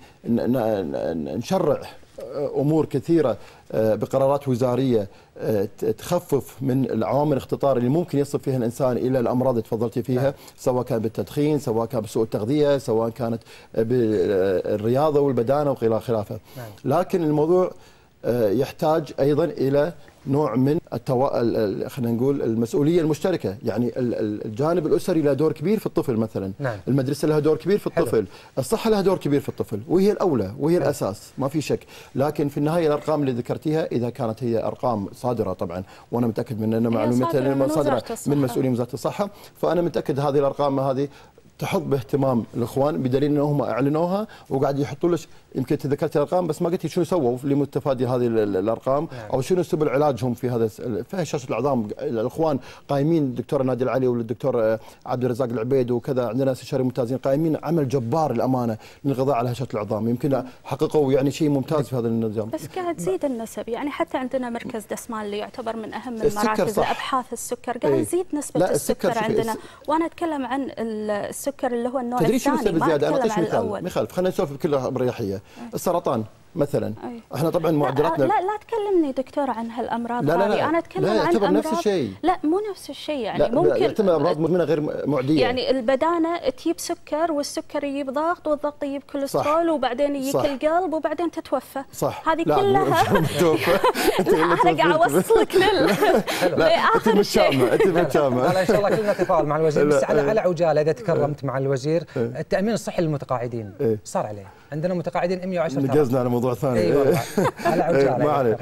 نشرع امور كثيره بقرارات وزاريه تخفف من العوامل الاختطار اللي ممكن يصل فيها الانسان الى الامراض اللي تفضلتي فيها، سواء كان بالتدخين، سواء كان بسوء التغذيه، سواء كانت بالرياضه والبدانه وغير خلافه. لكن الموضوع يحتاج ايضا الى نوع من التو... خلينا نقول المسؤوليه المشتركه، يعني الجانب الاسري له دور كبير في الطفل مثلا، نعم. المدرسه لها دور كبير في الطفل، حلو. الصحه لها دور كبير في الطفل، وهي الاولى وهي حلو. الاساس ما في شك، لكن في النهايه الارقام اللي ذكرتيها اذا كانت هي ارقام صادره طبعا، وانا متاكد من ان معلوماتها صادره من مسؤولين وزاره الصحه، فانا متاكد هذه الارقام هذه تحط باهتمام الاخوان، بدليل انهم اعلنوها وقاعد يحطوا لك، يمكن تذكرت الارقام بس ما قلتي شنو سووا لمتفادي هذه الارقام او شنو سبل علاجهم في هذا في هشاشه العظام. الاخوان قايمين، الدكتور نادي العلي والدكتور عبد الرزاق العبيد وكذا، عندنا استشاريين ممتازين قايمين عمل جبار الامانه للقضاء على هشاشه العظام، يمكن حققوا يعني شيء ممتاز في هذا النظام. بس قاعد تزيد النسب، يعني حتى عندنا مركز دسمان اللي يعتبر من اهم المراكز لابحاث السكر، قاعد يزيد نسبه السكر, السكر عندنا، وانا اتكلم عن السكر اللي هو النوع تدري شنو الثاني، السبب زياده؟ انا اعطيك مثال، مخالف خلينا نسولف بكل بريحيه. السرطان مثلا، أي. احنا طبعا معدلاتنا لا, لا لا تكلمني دكتور عن هالامراض لا لا لا هذه، انا اتكلم لا عن يعتبر امراض نفس الشيء، لا مو نفس الشيء، يعني لا ممكن يعتبر امراض مزمنه غير معديه، يعني البدانه تجيب سكر، والسكر يجيب ضغط، والضغط يجيب كوليسترول، وبعدين يجيك القلب، وبعدين تتوفى. صح، هذه كلها انا قاعد اوصلك لل انت متشامه انت متشامه. لا ان شاء الله كلنا تفاعل مع الوزير، بس على على عجاله اذا تكرمت مع الوزير، التامين الصحي للمتقاعدين صار عليه، عندنا متقاعدين مئة وعشرة نقزنا على موضوع ثاني. اي والله على عجاله ما عليه.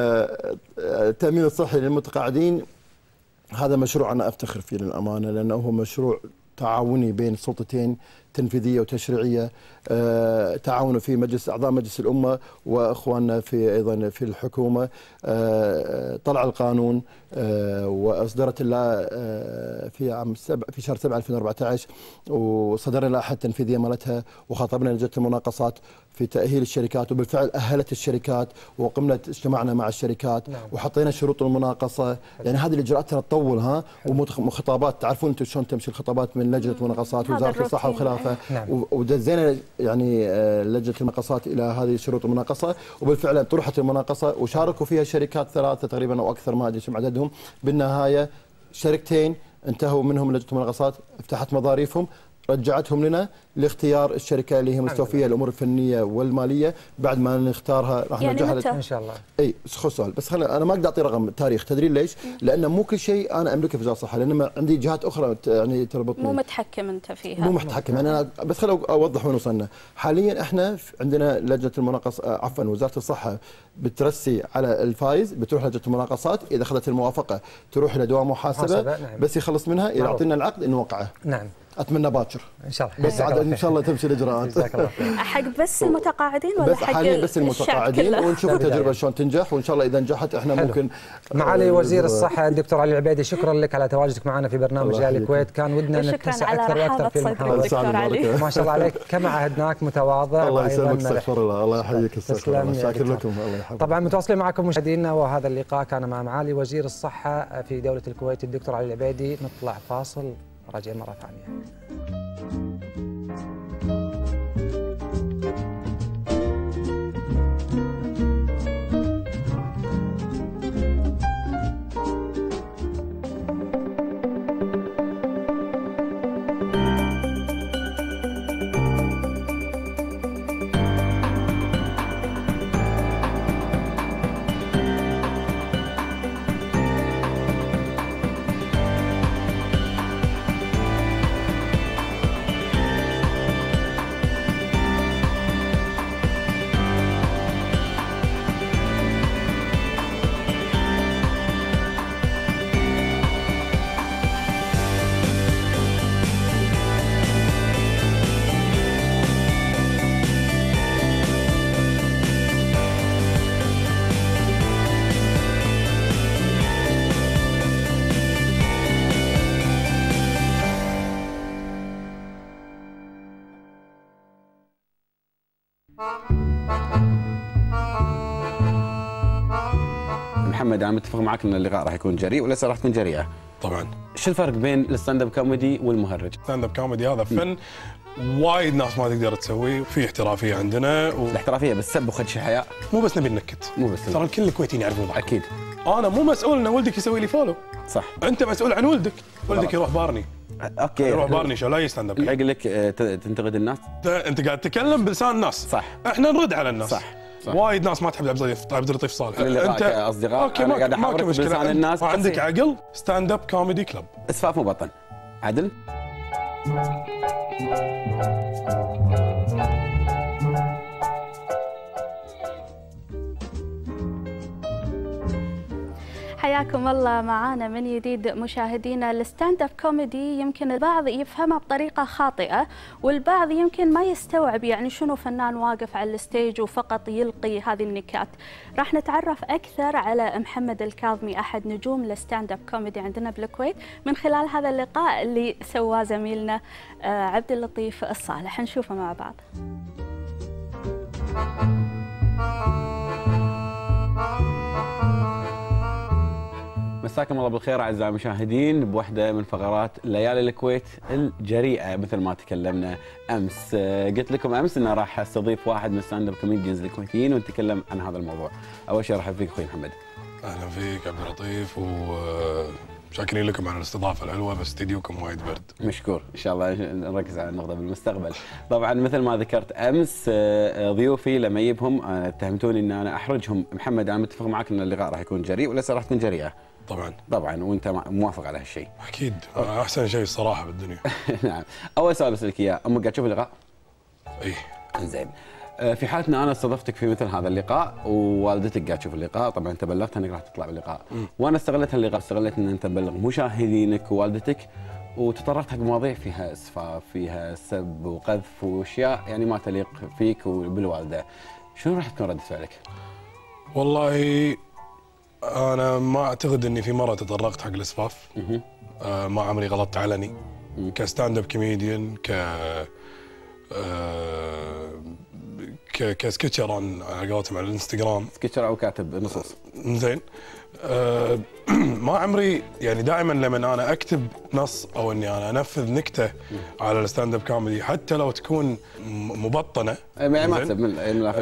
التامين الصحي للمتقاعدين هذا مشروع انا افتخر فيه للامانه، لانه هو مشروع تعاوني بين سلطتين تنفيذيه وتشريعيه، آه، تعاونوا في مجلس اعضاء مجلس الامه واخواننا في ايضا في الحكومه، آه، طلع القانون آه، واصدرت الله آه، في عام سبع في شهر سبعة ألفين وأربعة عشر، وصدرنا اللائحه التنفيذيه مالتها، وخاطبنا لجنه المناقصات في تاهيل الشركات، وبالفعل اهلت الشركات وقمنا اجتمعنا مع الشركات. نعم. وحطينا شروط المناقصه. يعني هذه الاجراءات ترى تطول ها، وخطابات تعرفون انتم شلون تمشي الخطابات من لجنه مناقصات وزاره الصحه وخلافه. نعم. ودزينا يعني لجنه المناقصات الى هذه شروط المناقصه، وبالفعل طرحت المناقصه وشاركوا فيها شركات ثلاثه تقريبا او اكثر، ما ادري شو عددهم. بالنهايه شركتين انتهوا منهم لجنه المناقصات، افتحت مظاريفهم، رجعتهم لنا لاختيار الشركه اللي هي مستوفيه الامور الفنيه والماليه. بعد ما نختارها راح يعني نرجعها ان شاء الله. اي خذ سؤال بس، خلينا انا ما اقدر اعطي رقم تاريخ. تدري ليش؟ لان مو كل شيء انا املكه في وزاره الصحه، لان عندي جهات اخرى يعني تربطني. مو متحكم انت فيها. مو متحكم يعني انا بس. خليني اوضح وين وصلنا. حاليا احنا عندنا لجنه المناقصه، عفوا وزاره الصحه بترسي على الفايز، بتروح لجنه المناقصات، اذا اخذت الموافقه تروح الى دوام محاسبه. نعم. بس يخلص منها يعطينا العقد نوقعه. نعم. اتمنى باكر ان شاء الله، بس عاد ان شاء الله تمشي الاجراءات. حق بس المتقاعدين ولا بس حق حاليا بس المتقاعدين، ونشوف التجربه شلون تنجح، وان شاء الله اذا نجحت احنا حلو. ممكن. معالي وزير الصحه الدكتور علي العبيدي، شكرا لك على تواجدك معنا في برنامج ليالي الكويت. كان ودنا نتسع اكثر واكثر في المحاضره. ما شاء الله عليك، كما عهدناك متواضع. الله يسلمك، استغفر الله. الله يحييك، استغفر الله. شاكر لكم، الله يحفظك. طبعا متواصلين معكم مشاهدينا، وهذا اللقاء كان مع معالي وزير الصحه في دوله الكويت الدكتور علي العبيدي. نطلع فاصل، راجعين مره ثانيه. محمد انا متفق معك ان اللقاء راح يكون جريء ولسه راح تكون جريئه. طبعا. شو الفرق بين الستاند اب كوميدي والمهرج؟ الستاند اب كوميدي هذا فن وايد ناس ما تقدر تسويه، وفي احترافيه عندنا و... الاحترافيه بس سب وخدش الحياء. مو بس نبي ننكت، مو بس ترى الكل الكويتيين يعرفون ضحك. اكيد. انا مو مسؤول ان ولدك يسوي لي فولو. صح. انت مسؤول عن ولدك، ولدك يروح بارني. اوكي. يروح بارني شو لا يستند اب. يقول لك تنتقد الناس؟ انت قاعد تتكلم بلسان الناس. صح. احنا نرد على الناس. صح. صح. وايد ناس ما تحب عبد اللطيف صالح. انت اصدقاء اوكي ما قاعد احاورك بلسان الناس. عندك عقل، ستاند اب كوميدي كلب. اسفاف مبطن. عدل. حياكم الله معانا من جديد مشاهدينا. الستاند اب كوميدي يمكن البعض يفهمها بطريقه خاطئه، والبعض يمكن ما يستوعب يعني شنو فنان واقف على الستيج وفقط يلقي هذه النكات. راح نتعرف اكثر على محمد الكاظمي احد نجوم الستاند اب كوميدي عندنا بالكويت من خلال هذا اللقاء اللي سواه زميلنا عبد اللطيف الصالح. نشوفه مع بعض. مساكم الله بالخير اعزائي المشاهدين بوحده من فقرات ليالي الكويت الجريئه. مثل ما تكلمنا امس، قلت لكم امس ان راح استضيف واحد من ستاند اب كوميديانز الكويتيين ونتكلم عن هذا الموضوع. اول شيء ارحب فيك اخوي محمد. اهلا فيك عبد اللطيف، وشاكرين لكم على الاستضافه الحلوه، بس استديوكم وايد برد. مشكور، ان شاء الله نركز على النقطه بالمستقبل. طبعا مثل ما ذكرت امس ضيوفي لما اجيبهم اتهمتوني ان انا احرجهم. محمد انا متفق معك ان اللقاء راح يكون جريء ولسه راح تكون جريئه. طبعا طبعا، وانت موافق على هالشيء. اكيد، احسن شيء الصراحه بالدنيا. نعم. اول سؤال بسالك اياه، امك قاعد تشوف اللقاء؟ اي. زين. في حالتنا انا استضفتك في مثل هذا اللقاء ووالدتك قاعد تشوف اللقاء، طبعا انت بلغت انك راح تطلع باللقاء، م. وانا استغلت هاللقاء، استغلت ان انت تبلغ مشاهدينك ووالدتك وتطرقت حق مواضيع فيها اسفاف، فيها سب وقذف واشياء يعني ما تليق فيك وبالوالده. شنو راح تكون رده فعلك؟ والله انا ما اعتقد اني في مره تطرقت حق الاسفاف. آه ما عمري غلطت علني كستاند اب كوميديان، ك آه كسكتشر على قولتهم على الانستغرام، سكتشر او كاتب نصوص. زين. آه ما عمري يعني دائما لما انا اكتب نص او اني انا انفذ نكته على الستاند اب كوميدي حتى لو تكون مبطنه ما تسب من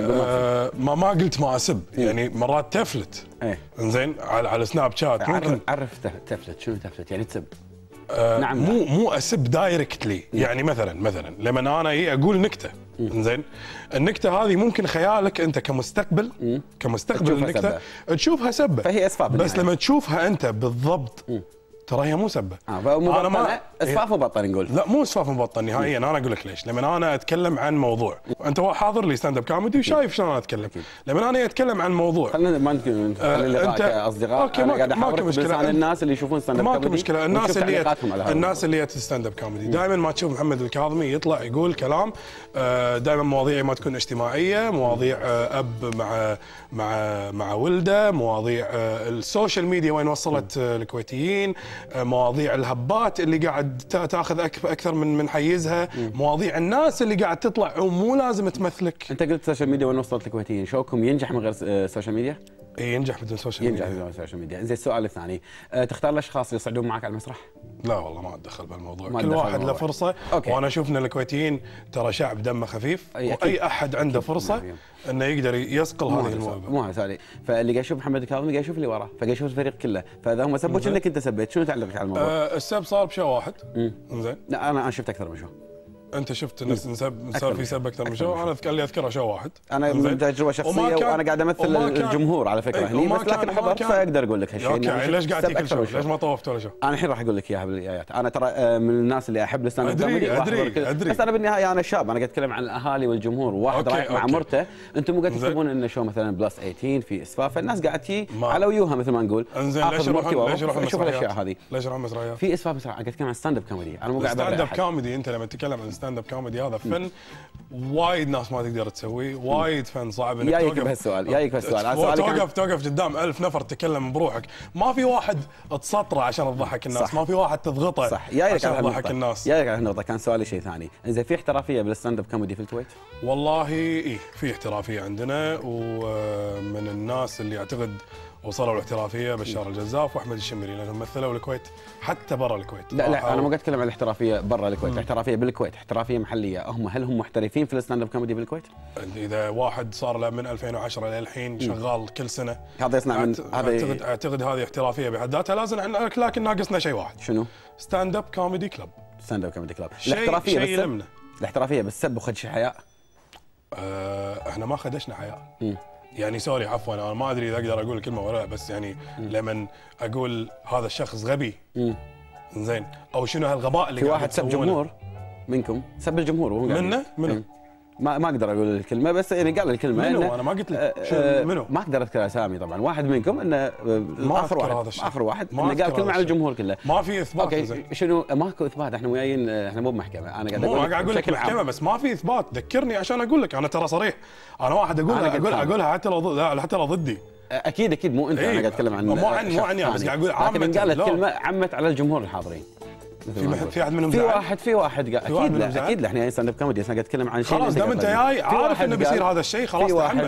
آه ما ما قلت ما اسب، يعني مرات تفلت. ايه زين على على سناب شات ممكن عرف تفلت. شنو تفلت يعني تسب؟ آه نعم مو مو اسب دايركتلي، يعني مثلا مثلا لما انا اي اقول نكته زين، النكته هذه ممكن خيالك انت كمستقبل مم. كمستقبل النكته تشوفها سبه، فهي اسفاف بس لما تشوفها انت بالضبط مم. ترى هي مو سبه. اه انا ما اسفاف مبطن نقول. لا مو اسفاف مبطن نهائيا. انا اقول لك ليش. لما انا اتكلم عن موضوع، انت حاضر لي ستاند اب كوميدي وشايف شلون انا اتكلم. لما انا اتكلم عن موضوع خلينا ما نخلي اللقاء كاصدقاء. اوكي انا قاعد احاورك بلسان الناس اللي يشوفون ستاند اب كوميدي. ماكو مشكله. الناس اللي الناس اللي ستاند اب كوميدي دائما ما تشوف محمد الكاظمي يطلع يقول كلام، دائما مواضيع ما تكون اجتماعيه، مواضيع اب مع مع مع ولده، مواضيع السوشيال ميديا وين وصلت الكويتيين، مواضيع الهبات اللي قاعد تاخذ اكثر من من حيزها، مواضيع الناس اللي قاعد تطلع ومو لازم تمثلك. انت قلت السوشيال ميديا وين وصلت الكويتيين، شوكم ينجح من غير السوشيال ميديا؟ اي ينجح بدون سوشيال ميديا. ينجح بدون سوشيال ميديا. زين السؤال الثاني، تختار الاشخاص اللي يصعدون معك على المسرح؟ لا والله ما اتدخل بهالموضوع، كل واحد له فرصه. أوكي. وانا اشوف ان الكويتيين ترى شعب دمه خفيف، أي واي احد عنده فرصه انه يقدر يصقل هذه الموهبه. مو هذا، فاللي قاعد يشوف محمد الكاظمي قاعد يشوف اللي وراه، فقاعد يشوف الفريق كله، فاذا هم سبوك انك انت سبيت، شنو تعليقك على الموضوع؟ أه السب صار بشو واحد. زين. لا انا انا شفت اكثر من شو. انت شفت نسب صار في سب اكثر من شو، انا اذكر لي اذكره شو واحد. انا من تجربه شخصيه وانا قاعد امثل الجمهور على فكره هني، بس لكن حضرت فاقدر اقول لك هالشيء. اوكي ليش قاعد تاكل شو؟ ليش ما طوفت ولا شو؟ انا الحين راح اقول لك اياها بالايات. انا ترى من الناس اللي احب الستاند اب كوميدي، ادري ادري بس انا بالنهايه انا شاب، انا قاعد اتكلم عن الاهالي والجمهور، واحد رايح مع مرته، انتم مو قاعد تكتبون انه شو مثلا بلس ثمانية عشر في اسفاف، الناس قاعد تجي على ويوها مثل ما نقول. انزين ليش يروحون ليش يروحون شوف الاشياء هذه، ليش يروحون مسرحيات؟ في اسفاف مسرحيات، قاعد اتكلم عن ستاند اب كوميدي، انا مو قاعد ستاند اب كوميدي. انت لما تتكلم عن ستاند اب كوميدي هذا فن وايد ناس ما تقدر تسويه، وايد فن صعب انك توقف. جايك بهالسؤال، جايك بهالسؤال، توقف توقف قدام ألف نفر تتكلم بروحك، ما في واحد تسطره عشان تضحك الناس، صح. ما في واحد تضغطه صح. عشان تضحك الناس. جايك على النقطة. كان سؤالي شيء ثاني، زين في احترافية بالستاند اب كوميدي في الكويت؟ والله اي في احترافية عندنا، ومن الناس اللي اعتقد وصلوا الاحترافيه بشار الجزاف واحمد الشمري، لانهم مثلوا الكويت حتى برا الكويت. لا لا انا مو قاعد اتكلم عن الاحترافيه برا الكويت، الاحترافيه بالكويت، احترافيه محليه. هم هل هم محترفين في الستاند اب كوميدي بالكويت؟ اذا واحد صار له من ألفين وعشرة للحين شغال كل سنه، هذا يصنع من هذا اعتقد اعتقد هذه احترافيه بحد ذاتها. لازم لكن ناقصنا شيء واحد. شنو؟ ستاند اب كوميدي كلب. ستاند اب كوميدي كلب. الاحترافيه بس يلمنا. الاحترافيه بس سب وخدش حياء. أه احنا ما خدشنا حياء. م. يعني سوري عفوا انا ما ادري اذا اقدر اقول الكلمه ولا لا، بس يعني لما اقول هذا الشخص غبي زين او شنو هالغباء اللي في واحد سب جمهور منكم، سب الجمهور وهو منه منو؟ ما ما اقدر اقول الكلمه، بس يعني قال الكلمه منو؟ انا ما قلت لك آه منو؟ ما اقدر اذكر اسامي طبعا. واحد منكم انه اخر واحد اخر واحد انه قال كلمه على الجمهور كله. ما في اثبات. اوكي شنو ماكو اثبات، احنا ويايين احنا مو بمحكمه. انا قاعد اقول قاعد اقول لك محكمه بس ما في اثبات. ذكرني عشان اقول لك انا ترى صريح. انا واحد اقولها اقول اقولها حتى لو حتى لو ضدي. اكيد اكيد مو انت. انا قاعد اتكلم عن مو عن مو عني بس قاعد اقول عامه. لكن قالت كلمه عمت على الجمهور الحاضرين. في في احد منهم في واحد في واحد اكيد لا اكيد احنا ستاند اب كوميدي، انا قاعد اتكلم عن شيء. خلاص دام انت جاي عارف انه بيصير هذا الشيء خلاص تحمل.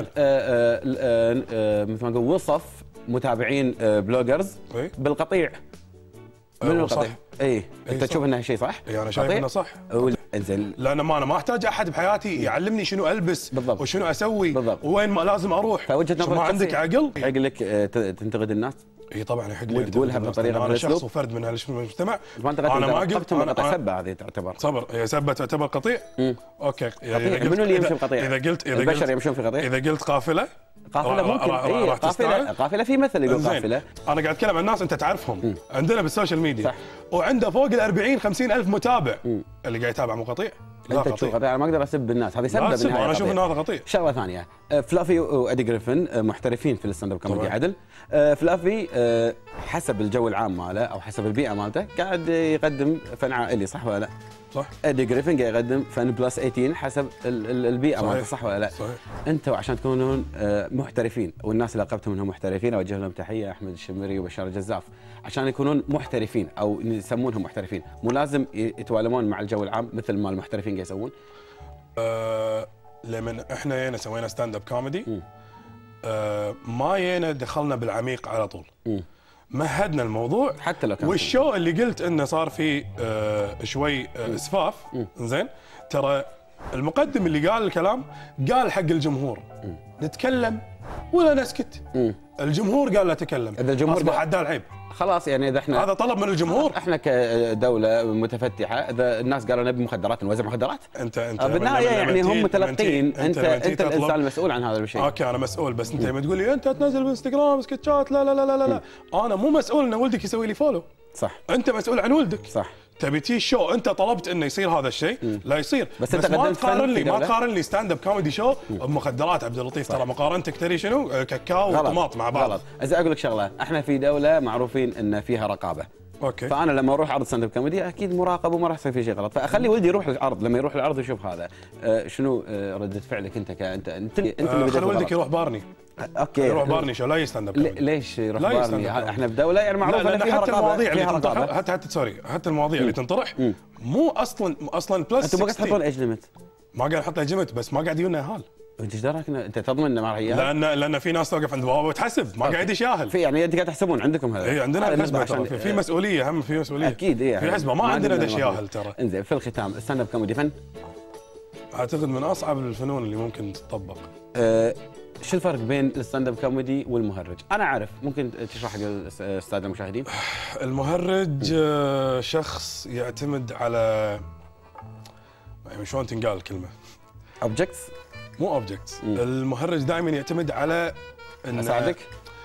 مثل ما نقول وصف متابعين بلوجرز بالقطيع. منو القطيع؟ اي انت تشوف انه شيء صح؟ اي انا شايف انه صح. انزين لان ما انا ما احتاج احد بحياتي يعلمني شنو البس بالضبط. وشنو اسوي بالضبط. وين ما لازم اروح. فوجهه نظرك ما عندك عقل يحق لك تنتقد الناس؟ اي طبعا يحق لي وتقولها بطريقه انا شخص وفرد من هالمجتمع. انا ما قلت انا سبه هذه تعتبر صبر. هي سبه تعتبر قطيع؟ اوكي منو اللي يمشي بقطيع؟ اذا قلت اذا البشر يمشون في قطيع؟ اذا قلت قافله قافله ممكن اي قافله قافله في مثل يقول قافله. انا قاعد اتكلم عن الناس انت تعرفهم عندنا بالسوشيال ميديا وعنده فوق ال أربعين خمسين الف متابع. اللي قاعد يتابع مو قطيع؟ انت تشوف قطيع، انا ما اقدر اسب الناس، هذه سبه بالنهايه. انا اشوف انه هذا قطيع. شغله ثانيه، فلافي وادي جريفن محترفين في الستاند اب كوميدي عدل. فلافي حسب الجو العام ماله او حسب البيئه مالته قاعد يقدم فن عائلي، صح ولا لا؟ صح. ادي جريفن قاعد يقدم فن بلس ثمانية عشر حسب البيئه مالته، صح ولا لا؟ صحيح. انتوا عشان تكونون محترفين، والناس اللي لقبتم انهم محترفين اوجه لهم تحيه، احمد الشمري وبشار الجزاف، عشان يكونون محترفين او يسمونهم محترفين، مو لازم يتوالمون مع الجو العام مثل ما المحترفين قاعد يسوون. أه لما احنا جينا سوينا ستاند اب كوميدي أه ما جينا دخلنا بالعميق على طول. م. مهدنا الموضوع حتى لو كان والشو اللي قلت انه صار فيه أه شوي أه اسفاف، زين، ترى المقدم اللي قال الكلام قال حق الجمهور م. نتكلم ولا نسكت. م. الجمهور قال لا تكلم، اذا الجمهور اصبح عدال العيب. خلاص يعني اذا احنا هذا طلب من الجمهور، احنا كدوله متفتحه، اذا الناس قالوا نبي مخدرات نوزع مخدرات. انت انت بالنهايه يعني هم متلقين، انت انت الانسان المسؤول عن هذا الشيء. اوكي انا مسؤول، بس انت لما تقول لي انت تنزل بالانستغرام سكتشات، لا لا لا لا لا انا مو مسؤول ان ولدك يسوي لي فولو. صح. انت مسؤول عن ولدك. صح. تبي تي شو انت طلبت انه يصير هذا الشيء، لا يصير. بس, بس انت ما تقارن لي ما تقارن لي ستاند اب كوميدي شو بمخدرات عبد اللطيف. ترى مقارنتك ترى شنو كاكاو وطماط مع بعض. غلط. اذا اقول لك شغله، احنا في دوله معروفين ان فيها رقابه. اوكي. فانا لما اروح عرض ستاند اب كوميدي اكيد مراقب وما راح يصير في شيء غلط، فاخلي ولدي يروح العرض، لما يروح العرض يشوف هذا. آه شنو آه رده فعلك انت كانت انت انت اللي بديت. خلي ولدك يروح بارني. اوكي. يروح بارني شو لا يستاند اب كوميدي. ليش يروح بارني؟ احنا بدوله يعني معروف ان فيها حتى رقابه. المواضيع اللي تنطرح، حتى حتى سوري حتى المواضيع اللي تنطرح مو اصلا اصلا بلس. انتم ما قاعد تحطون ايج ليمت. ما قاعد نحط ايج ليمت، بس ما قاعد يجونا اهال. انت ايش دراك انت تضمن انه ما راح ياهل؟ لان لان في ناس توقف عند بابا وتحسب، ما قاعد يشاهل. في يعني انت قاعد تحسبون عندكم هذا؟ اي عندنا الحسبه ترى، في, في مسؤوليه، هم في مسؤوليه اكيد. اي في حسبه، ما عندنا دش ياهل ترى. انزين في الختام، الستاند اب كوميدي فن؟ اعتقد من اصعب الفنون اللي ممكن تطبق. أه شو الفرق بين الستاند اب كوميدي والمهرج؟ انا عارف، ممكن تشرح حق الساده المشاهدين؟ المهرج شخص يعتمد على يعني شلون تنقال الكلمه؟ اوبجكتس؟ مو اوبجكتس، المهرج دائما يعتمد على إن اساعدك؟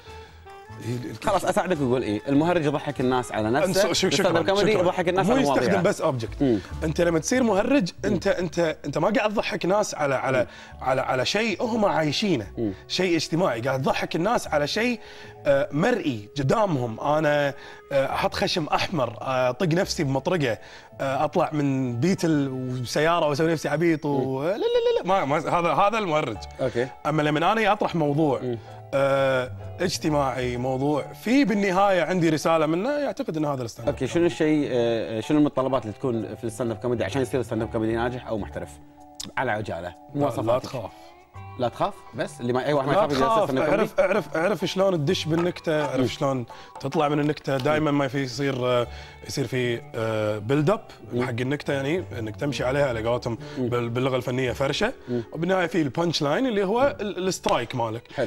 خلاص اساعدك وقول ايه، المهرج يضحك الناس على نفسه، الستاند اب كوميدي يضحك الناس على مواضيع. مو يستخدم بس اوبجكت. انت لما تصير مهرج انت انت انت ما قاعد تضحك ناس على على على على شيء هم عايشينه، شيء اجتماعي، قاعد تضحك الناس على شيء مرئي قدامهم. انا احط خشم احمر، اطق نفسي بمطرقه، اطلع من بيتل وسياره واسوي نفسي عبيط و... لا لا لا, لا. ما... ما هذا هذا المهرج. اوكي. اما لما انا اطرح موضوع آه، اجتماعي، موضوع في بالنهايه عندي رساله منه، يعتقد ان هذا الستاند اب. اوكي. شنو الشيء آه، شنو المتطلبات اللي تكون في الستاند اب كوميدي عشان يصير الستاند اب كوميدي ناجح او محترف؟ على عجاله مواصفات. لا تخاف. لا تخاف بس اللي ما اي واحد ما لا يخاف تخاف. اعرف اعرف اعرف شلون تدش بالنكته، اعرف شلون تطلع من النكته. دائما ما في يصير يصير في بيلد اب حق النكته، يعني انك تمشي عليها على قولتهم باللغه الفنيه فرشه، وبالنهايه في البانش لاين اللي هو السترايك مالك. حلو.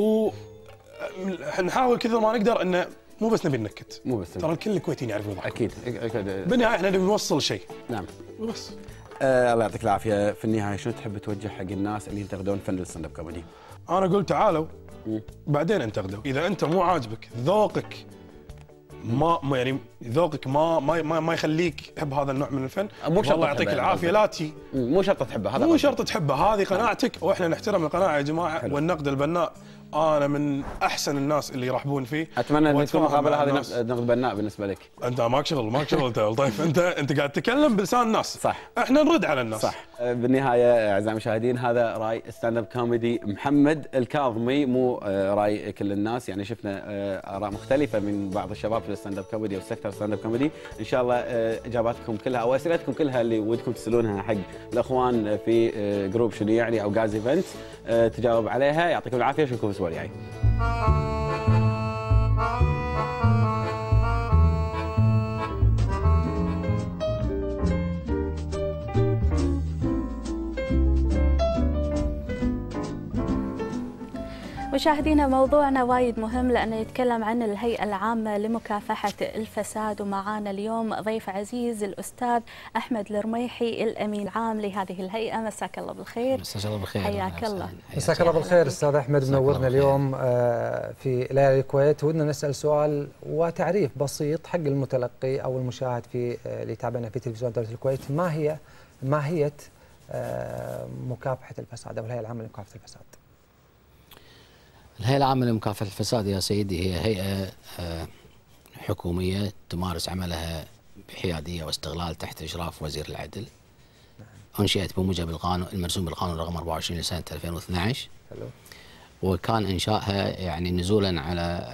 ونحاول كثر ما نقدر انه مو بس نبي ننكت، مو بس ترى الكل الكويتيين يعرفون يضحكون. اكيد اكيد. بالنهايه احنا نبي نوصل شيء. نعم. بس آه الله يعطيك العافيه. في النهايه شنو تحب توجه حق الناس اللي ينتقدون فن الستاند اب كوميدي؟ انا اقول تعالوا بعدين انتقدوا. اذا انت مو عاجبك ذوقك، ما يعني ذوقك ما ما ما يخليك تحب هذا النوع من الفن، مو شرط الله يعطيك العافيه لا تي. مو شرط تحبه، هذا مو شرط تحبه، هذه قناعتك واحنا نحترم القناعه يا جماعه. حلو. والنقد البناء انا من احسن الناس اللي يرحبون فيه. اتمنى ان تكون مقابله هذه نقد بناء بالنسبه لك. انت ماك شغل ماك شغل انت طيب انت انت قاعد تتكلم بلسان الناس. صح. احنا نرد على الناس. صح. بالنهايه اعزائي المشاهدين هذا راي ستاند اب كوميدي محمد الكاظمي، مو راي كل الناس. يعني شفنا اراء مختلفه من بعض الشباب في الستاند اب كوميدي او سيكتور ستاند اب كوميدي. ان شاء الله اجاباتكم كلها او اسئلتكم كلها اللي ودكم تسالونها حق الاخوان في جروب شنو يعني او جاز ايفنت تجاوب عليها. يعطيكم العافيه، اشوفكم الاسبوع الجاي. مشاهدينا موضوعنا وايد مهم لأنه يتكلم عن الهيئة العامة لمكافحة الفساد، ومعانا اليوم ضيف عزيز الأستاذ أحمد الرميحي الأمين العام لهذه الهيئة. مساك الله بالخير. مساك الله بالخير. حياك الله. مساك الله بالخير أستاذ أحمد، منورنا اليوم في ليالي الكويت. ودنا نسأل سؤال وتعريف بسيط حق المتلقي أو المشاهد في اللي يتابعنا في تلفزيون دولة الكويت. ما هي ماهيه مكافحه الفساد او الهيئه العامه لمكافحه الفساد؟ الهيئه العامه لمكافحه الفساد يا سيدي هي هيئه حكوميه تمارس عملها بحياديه واستغلال تحت اشراف وزير العدل. انشئت بموجب القانون المرسوم بالقانون رقم أربعة وعشرين لسنه ألفين واثني عشر. حلو. وكان انشائها يعني نزولا على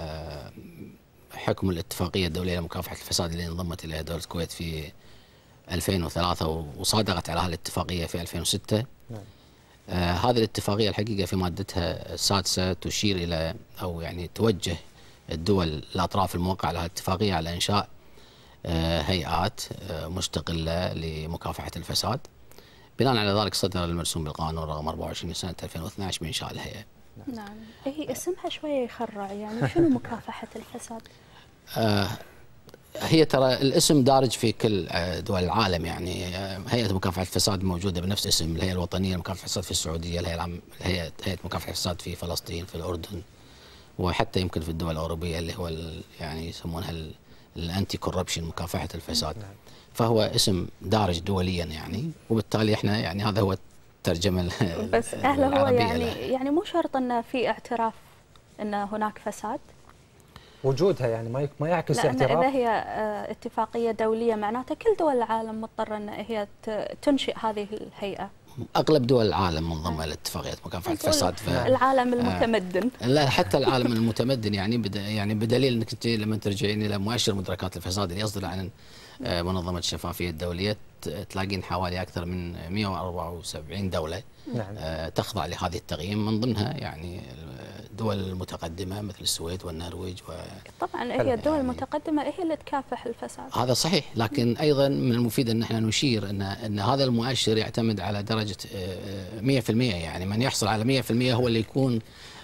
حكم الاتفاقيه الدوليه لمكافحه الفساد اللي انضمت اليها دوله الكويت في ألفين وثلاثة وصادقت على هذه الاتفاقيه في ألفين وستة. نعم. آه هذه الاتفاقيه الحقيقه في مادتها السادسه تشير الى او يعني توجه الدول الاطراف الموقعه على هذه الاتفاقيه على انشاء آه هيئات آه مستقله لمكافحه الفساد. بناء على ذلك صدر المرسوم بالقانون رقم أربعة وعشرين سنه ألفين واثني عشر بانشاء الهيئه. نعم. هي اسمها شويه يخرع، يعني شنو مكافحه الفساد؟ آه هي ترى الاسم دارج في كل دول العالم، يعني هيئه مكافحه الفساد موجوده بنفس اسم الهيئه الوطنيه لمكافحه الفساد في السعوديه، الهيئه العام هيئه هيئه مكافحه الفساد في فلسطين، في الاردن، وحتى يمكن في الدول الاوروبيه اللي هو يعني يسمونها الانتي كوربشن، مكافحه الفساد. فهو اسم دارج دوليا يعني، وبالتالي احنا يعني هذا هو الترجمه بس هل هو يعني له. يعني مو شرط انه في اعتراف ان هناك فساد؟ وجودها يعني ما ما يعكس اعتراف. اعتراف. اذا هي اتفاقيه دوليه معناتها كل دول العالم مضطره ان هي تنشئ هذه الهيئه. اغلب دول العالم منضمه لاتفاقيه مكافحه الفساد. ف... العالم المتمدن. آه لا حتى العالم المتمدن يعني بد... يعني بدليل انك انت لما ترجعين الى مؤشر مدركات الفساد اللي يصدر عن منظمه الشفافيه الدوليه تلاقين حوالي اكثر من مئة وأربعة وسبعين دوله نعم. آه تخضع لهذه التقييم، من ضمنها يعني الدول المتقدمه مثل السويد والنرويج و طبعا هي الدول يعني المتقدمه هي اللي تكافح الفساد. هذا صحيح، لكن ايضا من المفيد ان احنا نشير ان ان هذا المؤشر يعتمد على درجه مئة بالمئة، يعني من يحصل على مئة بالمئة هو اللي يكون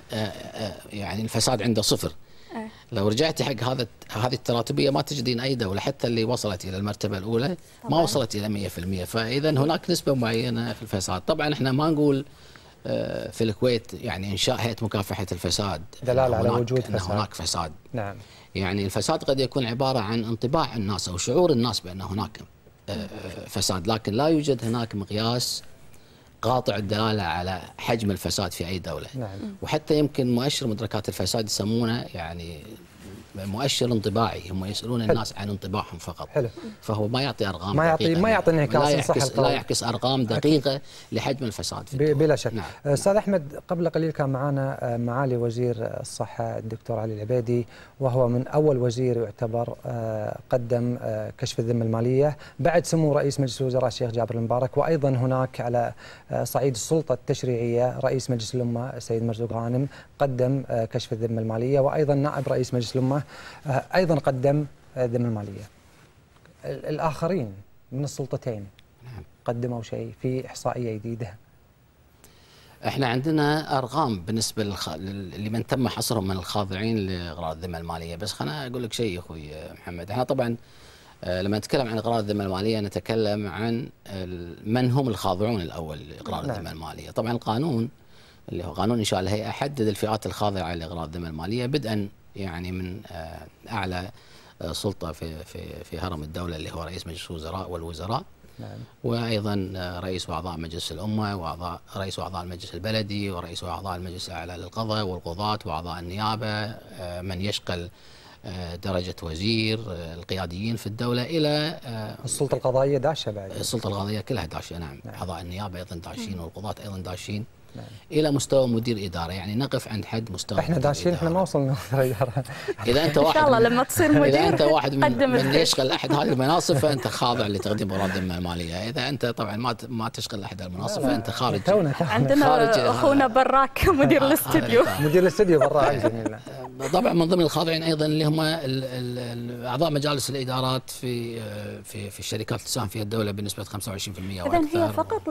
يعني الفساد عنده صفر. لو رجعتي حق هذا هذه التراتبيه ما تجدين اي دوله حتى اللي وصلت الى المرتبه الاولى ما طبعا. وصلت الى مئة بالمئة، فاذا هناك نسبه معينه في الفساد. طبعا احنا ما نقول في الكويت يعني انشاء هيئه مكافحه الفساد دلاله على وجود فساد. هناك فساد. نعم. يعني الفساد قد يكون عباره عن انطباع الناس او شعور الناس بان هناك فساد، لكن لا يوجد هناك مقياس قاطع الدلاله على حجم الفساد في اي دوله. نعم. وحتى يمكن مؤشر مدركات الفساد يسمونه يعني مؤشر انطباعي، هم يسالون الناس عن انطباعهم فقط. حلو. فهو ما يعطي ارقام ما يعطي ما يعطي انعكاس صح، لا يعكس ارقام دقيقه أكيد. لحجم الفساد في بلا شك. نعم. استاذ احمد، قبل قليل كان معنا معالي وزير الصحه الدكتور علي العبيدي، وهو من اول وزير يعتبر قدم كشف الذمه الماليه بعد سمو رئيس مجلس الوزراء الشيخ جابر المبارك، وايضا هناك على صعيد السلطه التشريعيه رئيس مجلس الامه السيد مرزوق غانم قدم كشف الذمه الماليه، وايضا نائب رئيس مجلس الامه ايضا قدم الذمه الماليه. الاخرين من السلطتين قدموا شيء في احصائيه جديده؟ احنا عندنا ارقام بالنسبه للخ... لمن تم حصرهم من الخاضعين لاغراض الذمه الماليه، بس خليني اقول لك شيء يا اخوي محمد. احنا طبعا لما نتكلم عن اغراض الذمه الماليه نتكلم عن من هم الخاضعون الاول لاغراض نعم. الذمه الماليه. طبعا القانون اللي هو قانون انشاء الهيئه حدد الفئات الخاضعه لاغراض الذمه الماليه، بدءا يعني من اعلى سلطه في في في هرم الدوله اللي هو رئيس مجلس الوزراء والوزراء. نعم. وايضا رئيس واعضاء مجلس الامه واعضاء رئيس واعضاء المجلس البلدي ورئيس واعضاء المجلس الاعلى للقضاء والقضاة واعضاء النيابه، من يشغل درجه وزير، القياديين في الدوله الى السلطه القضائيه داشه بعد. السلطه القضائيه كلها داشة نعم. نعم. اعضاء النيابه ايضا داشين والقضاة ايضا داشين. نعم. الى مستوى مدير اداره، يعني نقف عند حد مستوى احنا داشين، احنا ما وصلنا مدير اداره. اذا انت واحد ان شاء الله لما تصير مدير اذا انت واحد من, من يشغل احد هذه المناصب فانت خاضع لتقديم اغراض الذمه الماليه، اذا انت طبعا ما ما تشغل احد المناصب فانت خارج. عندنا اخونا براك مدير الاستديو. مدير الاستديو براك. طبعا من ضمن الخاضعين ايضا اللي هم اعضاء مجالس الادارات في في في الشركات اللي تساهم فيها الدوله بنسبه خمسة وعشرين بالمئة واكثر. اذا هي فقط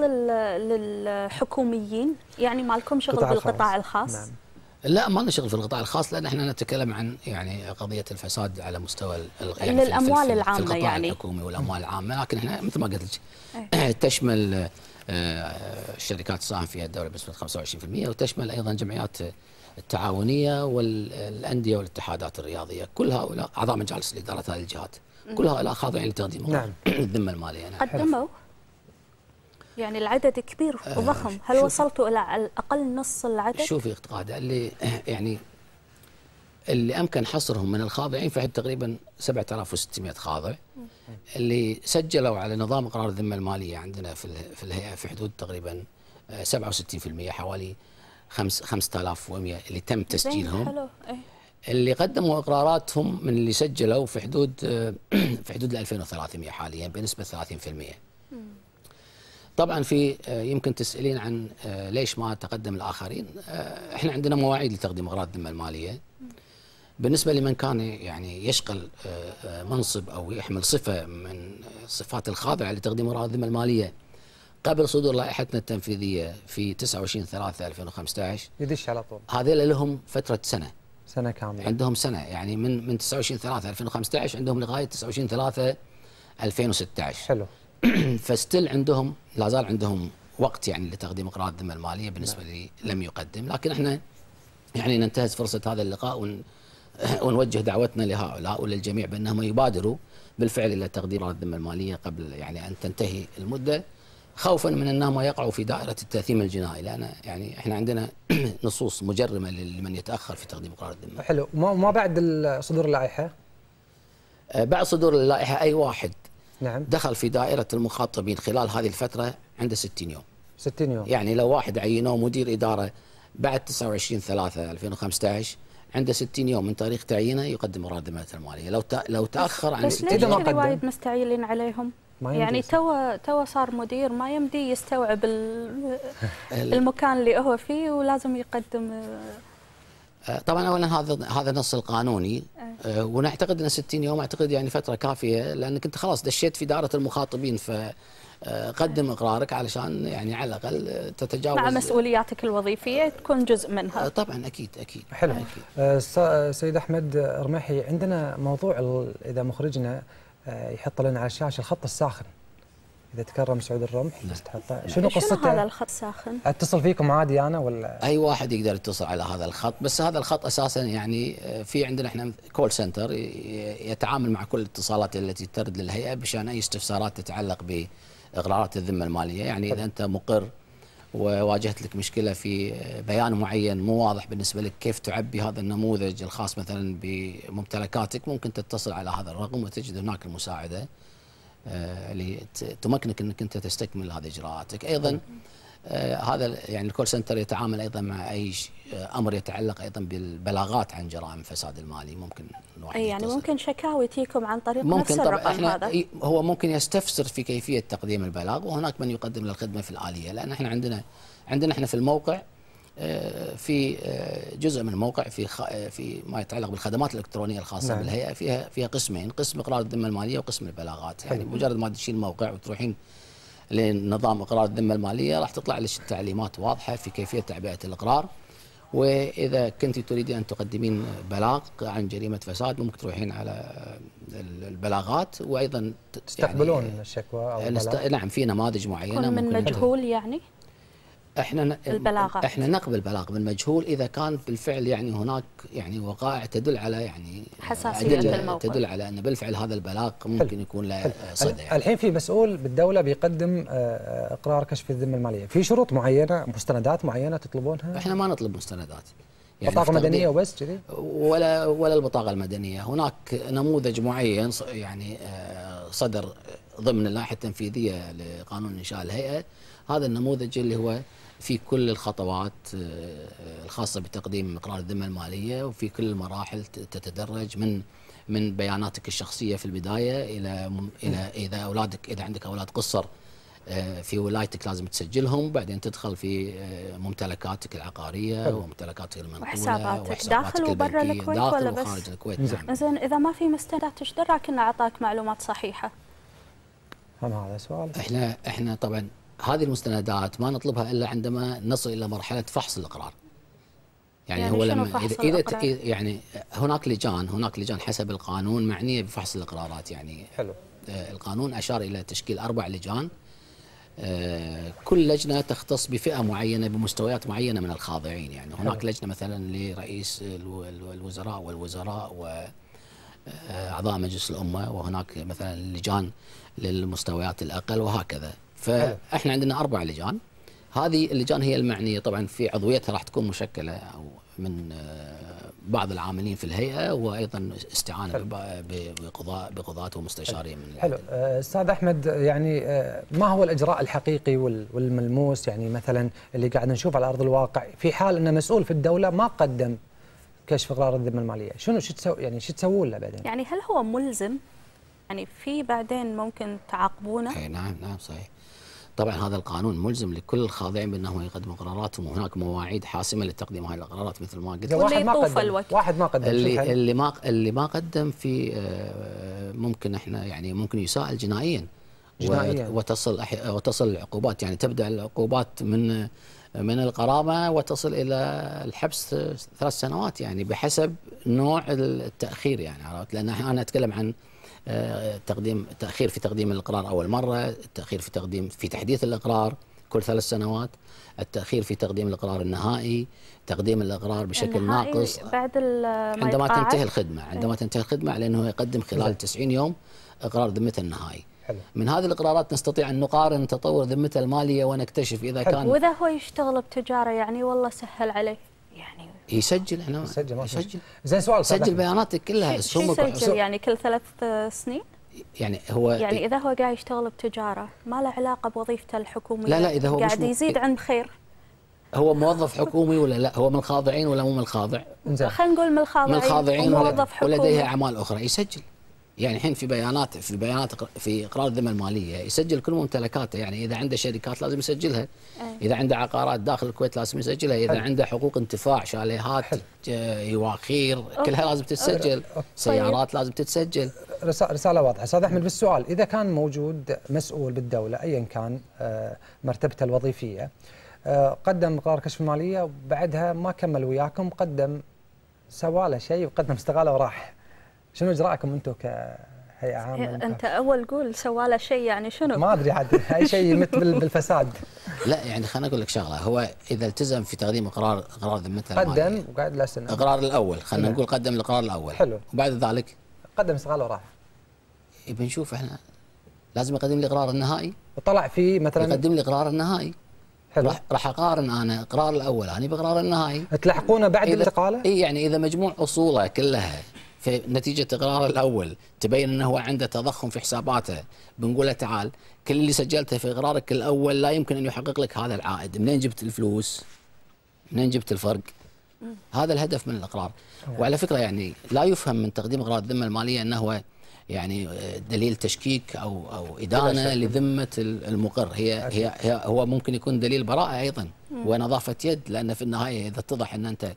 للحكوميين، يعني ما لكم شغل بالقطاع الخاص؟ نعم. لا ما لنا شغل في القطاع الخاص، لان احنا نتكلم عن يعني قضيه الفساد على مستوى يعني الاموال العامه، في القطاع يعني الحكومي والاموال العامه، لكن احنا مثل ما قلت لك تشمل الشركات تساهم فيها الدوله بنسبه خمسة وعشرين بالمئة، وتشمل ايضا جمعيات التعاونيه والانديه والاتحادات الرياضيه، كل هؤلاء اعضاء مجالس الادارات هذه الجهات، كل هؤلاء خاضعين لتقديم نعم. الذمه الماليه. نعم. قدموا يعني العدد كبير وضخم، هل وصلتوا إلى على الأقل نص العدد؟ شوفي أخت غادة، اللي يعني اللي أمكن حصرهم من الخاضعين في حدود تقريبا سبعة آلاف وستمئة خاضع، اللي سجلوا على نظام إقرار الذمة المالية عندنا في في الهيئة في حدود تقريبا سبعة وستين بالمئة، حوالي خمسة آلاف ومئة اللي تم تسجيلهم. حلو. إيه؟ اللي قدموا إقراراتهم من اللي سجلوا في حدود في حدود ال ألفين وثلاثمئة حاليا بنسبة ثلاثين بالمئة. طبعا في يمكن تسألين عن ليش ما تقدم الآخرين. احنا عندنا مواعيد لتقديم إقرار الذمة المالية. بالنسبة لمن كان يعني يشغل منصب أو يحمل صفة من صفات الخاضعة لتقديم إقرار الذمة المالية قبل صدور لائحتنا التنفيذية في تسعة وعشرين ثلاثة ألفين وخمسة عشر يدش على طول. هذول لهم فترة سنة. سنة كاملة. عندهم سنة، يعني من من تسعة وعشرين ثلاثة ألفين وخمسة عشر عندهم لغاية تسعة وعشرين ثلاثة ألفين وستة عشر. حلو. فستيل عندهم لا زال عندهم وقت يعني لتقديم إقرار الذمة المالية بالنسبة لي لم يقدم، لكن احنا يعني ننتهز فرصة هذا اللقاء ون ونوجه دعوتنا لهؤلاء وللجميع بأنهم يبادروا بالفعل إلى تقديم إقرار الذمة المالية قبل يعني أن تنتهي المدة، خوفا من أنهم يقعوا في دائرة التأثيم الجنائي، لأن يعني احنا عندنا نصوص مجرمة لمن يتأخر في تقديم إقرار الذمة. حلو. ما بعد صدور اللائحة؟ بعد صدور اللائحة أي واحد نعم دخل في دائرة المخاطبين خلال هذه الفترة عنده ستين يوم. ستين يوم. يعني لو واحد عينوه مدير إدارة بعد تسعة وعشرين ثلاثة ألفين وخمسة عشر عنده ستين يوم من تاريخ تعيينه يقدم إقرار الذمة المالية. لو لو تأخر عن بس ليش كذا وايد مستعجلين عليهم؟ يعني تو تو صار مدير ما يمدي يستوعب المكان اللي هو فيه ولازم يقدم. طبعا اولا هذا هذا النص القانوني أه. ونعتقد ان ستين يوم اعتقد يعني فتره كافيه، لانك انت خلاص دشيت في دائره المخاطبين، فقدم اقرارك علشان يعني على الاقل تتجاوز مع مسؤولياتك الوظيفيه تكون جزء منها. طبعا اكيد اكيد. حلو. أكيد. سيد احمد رميحي، عندنا موضوع اذا مخرجنا يحط لنا على الشاشه الخط الساخن، إذا تكرم سعود الرمح بس تحطه. شنو قصته؟ هذا الخط الساخن؟ اتصل فيكم عادي أنا ولا؟ أي واحد يقدر يتصل على هذا الخط، بس هذا الخط أساسا يعني في عندنا احنا كول سنتر يتعامل مع كل الاتصالات التي ترد للهيئة بشأن أي استفسارات تتعلق بإقرارات الذمة المالية، يعني إذا أنت مقر وواجهت لك مشكلة في بيان معين مو واضح بالنسبة لك كيف تعبي هذا النموذج الخاص مثلا بممتلكاتك، ممكن تتصل على هذا الرقم وتجد هناك المساعدة اللي تمكنك انك انت تستكمل هذه اجراءاتك. ايضا آه هذا يعني الكول سنتر يتعامل ايضا مع اي امر يتعلق ايضا بالبلاغات عن جرائم الفساد المالي، ممكن الواحد اي يعني يتصل. ممكن شكاوي تيكم عن طريق ممكن نفس الرقم هذا. هو ممكن يستفسر في كيفيه تقديم البلاغ، وهناك من يقدم له الخدمه في الاليه، لان احنا عندنا عندنا احنا في الموقع في جزء من الموقع في في ما يتعلق بالخدمات الالكترونيه الخاصه نعم. بالهيئه فيها فيها قسمين، قسم اقرار الذمه الماليه وقسم البلاغات. يعني حلو. مجرد ما تدشين الموقع وتروحين لنظام اقرار الذمه الماليه راح تطلع لك التعليمات واضحه في كيفيه تعبئه الاقرار، واذا كنت تريدين ان تقدمين بلاغ عن جريمه فساد ممكن تروحين على البلاغات، وايضا تستقبلون يعني الشكوى او البلاغ. نعم في نماذج معينه من مجهول يعني احنا البلاغات. احنا نقبل بلاغ من مجهول اذا كان بالفعل يعني هناك يعني وقائع تدل على يعني حساسيه الموقع، تدل على ان بالفعل هذا البلاغ ممكن حلو. يكون له صدى. يعني. الحين في مسؤول بالدوله بيقدم اقرار كشف الذمه الماليه، في شروط معينه مستندات معينه تطلبونها؟ احنا ما نطلب مستندات، يعني بطاقه مدنيه وبس كذي؟ ولا ولا البطاقه المدنيه، هناك نموذج معين يعني صدر ضمن اللائحه التنفيذيه لقانون انشاء الهيئه، هذا النموذج اللي هو في كل الخطوات الخاصة بتقديم إقرار الذمة المالية، وفي كل المراحل تتدرج من من بياناتك الشخصية في البداية إلى إلى إذا أولادك إذا عندك أولاد قصر في ولايتك لازم تسجلهم، بعدين تدخل في ممتلكاتك العقارية حلو. وممتلكاتك المنقولة وحساباتك داخل وبرا الكويت ولا بس؟ وخارج الكويت. نعم. زين إذا ما في مستندات ايش دراك إنه أعطاك معلومات صحيحة؟ هم هذا سؤال. إحنا إحنا طبعًا هذه المستندات ما نطلبها الا عندما نصل الى مرحله فحص الاقرار. يعني, يعني هو لما اذا اذا يعني هناك لجان هناك لجان حسب القانون معنيه بفحص الاقرارات. يعني حلو. آه القانون اشار الى تشكيل اربع لجان، آه كل لجنه تختص بفئه معينه بمستويات معينه من الخاضعين. يعني هناك حلو. لجنه مثلا لرئيس الوزراء والوزراء واعضاء مجلس الامه، وهناك مثلا لجان للمستويات الاقل وهكذا. فاحنا عندنا اربع لجان. هذه اللجان هي المعنيه طبعا في عضويتها راح تكون مشكله او من بعض العاملين في الهيئه، وايضا استعانه بقضاء بقضاة ومستشارين من حلو. استاذ احمد، يعني ما هو الاجراء الحقيقي والملموس يعني مثلا اللي قاعد نشوف على ارض الواقع في حال ان مسؤول في الدوله ما قدم كشف اقرار الذمه الماليه؟ شنو شو تسوي يعني شو تسوون له بعدين؟ يعني هل هو ملزم؟ يعني في بعدين ممكن تعاقبونه؟ اي نعم نعم صحيح. طبعا هذا القانون ملزم لكل الخاضعين بانهم يقدموا اقراراتهم، وهناك مواعيد حاسمه لتقديم هذه الاقرارات مثل ما قلت. واحد ما قدم واحد ما قدم اللي اللي ما اللي ما قدم في ممكن احنا يعني ممكن يساءل جنائيا جنائيا وتصل وتصل العقوبات، يعني تبدا العقوبات من من الغرامه وتصل الى الحبس ثلاث سنوات، يعني بحسب نوع التاخير يعني عرفت. لان انا اتكلم عن تقديم تاخير في تقديم الاقرار اول مره، التاخير في تقديم في تحديث الاقرار كل ثلاث سنوات، التاخير في تقديم الاقرار النهائي، تقديم الاقرار بشكل ناقص بعد عندما تنتهي الخدمه، عندما تنتهي الخدمه لانه يقدم خلال تسعين يوم اقرار ذمته النهائي. حلو. من هذه الاقرارات نستطيع ان نقارن تطور ذمته الماليه ونكتشف اذا حلو. كان واذا هو يشتغل بتجاره يعني والله سهل عليه يعني يسجل. احنا يسجل ما يسجل زين. سؤال سجل بياناتك كلها. يسجل يعني كل ثلاث سنين يعني هو يعني اذا هو قاعد يشتغل بتجاره ما له علاقه بوظيفته الحكوميه. لا لا اذا هو قاعد يزيد عند خير. هو موظف حكومي ولا لا؟ هو من الخاضعين ولا مو من الخاضع؟ خلينا نقول من الخاضعين. من الخاضعين موظف حكومي ولديه اعمال اخرى يسجل. يعني الحين في بيانات في بيانات في اقرار الذمه الماليه يسجل كل ممتلكاته، يعني اذا عنده شركات لازم يسجلها، أه. اذا عنده عقارات داخل الكويت لازم يسجلها، اذا حل. عنده حقوق انتفاع شاليهات يواخير كلها لازم تتسجل، أه. سيارات لازم تتسجل. رساله واضحه. استاذ احمد بالسؤال، اذا كان موجود مسؤول بالدوله ايا كان مرتبته الوظيفيه قدم اقرار كشف الماليه وبعدها ما كمل وياكم، قدم سوى له شيء وقدم استقاله وراح، شنو اجراءكم انتم كهيئه عامه؟ انت اول قول سوى له شيء يعني شنو؟ ما ادري عاد اي شيء يمت بالفساد. لا يعني خليني اقول لك شغله، هو اذا التزم في تقديم اقرار اقرار ذمته قدم وقعد له سنه. اقرار الاول خلينا نقول قدم الاقرار الاول. حلو. وبعد ذلك قدم استقاله وراح. بنشوف احنا لازم يقدم الاقرار النهائي. وطلع فيه مثلا يقدم الاقرار النهائي. حلو. راح راح اقارن انا اقرار الاول انا باقرار النهائي. تلحقونه بعد الاستقاله؟ اي يعني اذا مجموع اصوله كلها في نتيجه اقرار الاول تبين انه هو عنده تضخم في حساباته، بنقول له تعال كل اللي سجلته في اقرارك الاول لا يمكن ان يحقق لك هذا العائد، منين جبت الفلوس؟ منين جبت الفرق؟ مم. هذا الهدف من الاقرار. مم. وعلى فكره يعني لا يفهم من تقديم اقرار الذمه الماليه انه هو يعني دليل تشكيك او او ادانه لذمه المقر، هي هي هي هو ممكن يكون دليل براءه ايضا ونظافه يد، لان في النهايه اذا اتضح ان انت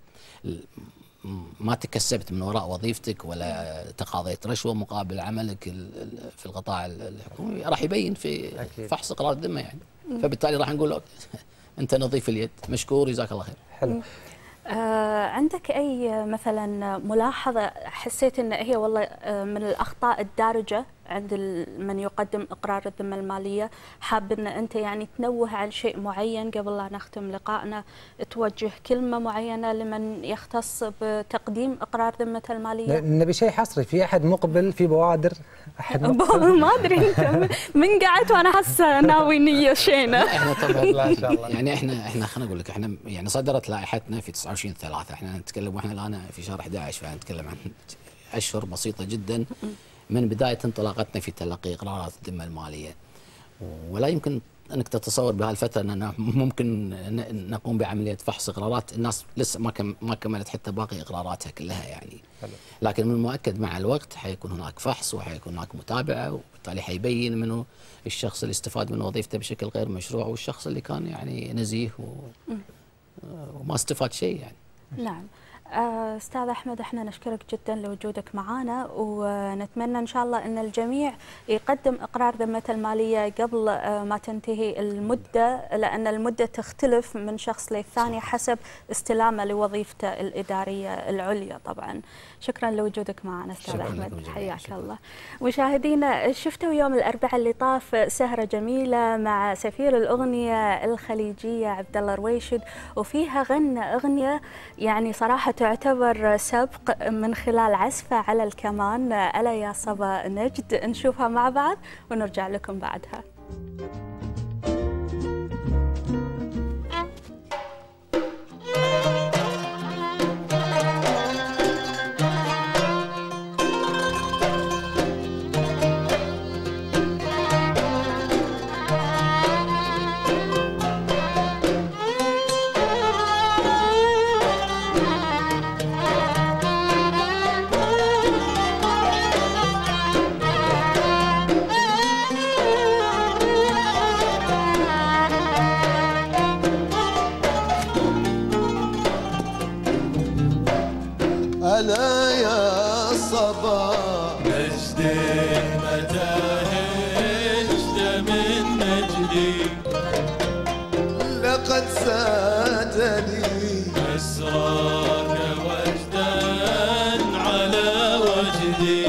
ما تكسبت من وراء وظيفتك ولا تقاضيت رشوه مقابل عملك في القطاع الحكومي راح يبين في فحص اقرار الذمه يعني، فبالتالي راح نقول له انت نظيف اليد مشكور جزاك الله خير. حلو. آه عندك أي مثلا ملاحظة حسيت أن هي والله آه من الأخطاء الدارجة عند من يقدم إقرار الذمة المالية، حاب أن أنت يعني تنوه عن شيء معين قبل لا نختم لقائنا، توجه كلمة معينة لمن يختص بتقديم إقرار ذمة المالية؟ نبي شيء حصري، في أحد مقبل في بوادر؟ أحد ما أدري أنت من قعدت وأنا هسه ناوي نية شينة. احنا طبعا يعني احنا احنا خلينا نقول لك احنا يعني صدرت لائحتنا في تسعة وعشرين ثلاثة، احنا نتكلم واحنا الآن في شهر أحد عشر، فنتكلم عن أشهر بسيطة جدا من بداية انطلاقتنا في تلقي إقرارات الذمة المالية، ولا يمكن أنك تتصور بهالفترة أننا ممكن نقوم بعملية فحص إقرارات الناس لسه ما كم ما كملت حتى باقي إقراراتها كلها يعني. لكن من المؤكد مع الوقت حيكون هناك فحص وحيكون هناك متابعة، وبالتالي حيبين منه الشخص اللي استفاد من وظيفته بشكل غير مشروع والشخص اللي كان يعني نزيه وما استفاد شيء يعني. نعم. أستاذ أحمد احنا نشكرك جدا لوجودك معنا، ونتمنى إن شاء الله أن الجميع يقدم إقرار ذمة المالية قبل ما تنتهي المدة، لأن المدة تختلف من شخص للثاني حسب استلامه لوظيفته الإدارية العليا طبعا. شكرا لوجودك معنا أستاذ أحمد، حياك الله. مشاهدينا شفتوا يوم الأربعاء اللي طاف سهرة جميلة مع سفير الأغنية الخليجية عبد الله رويشد، وفيها غنى أغنية يعني صراحة تعتبر سبق من خلال عزفه على الكمان، ألا يا صبا نجد. نشوفها مع بعض ونرجع لكم بعدها. صباح مجد متى هجت من مجدي لقد زادني أسراك وجدا على وجدي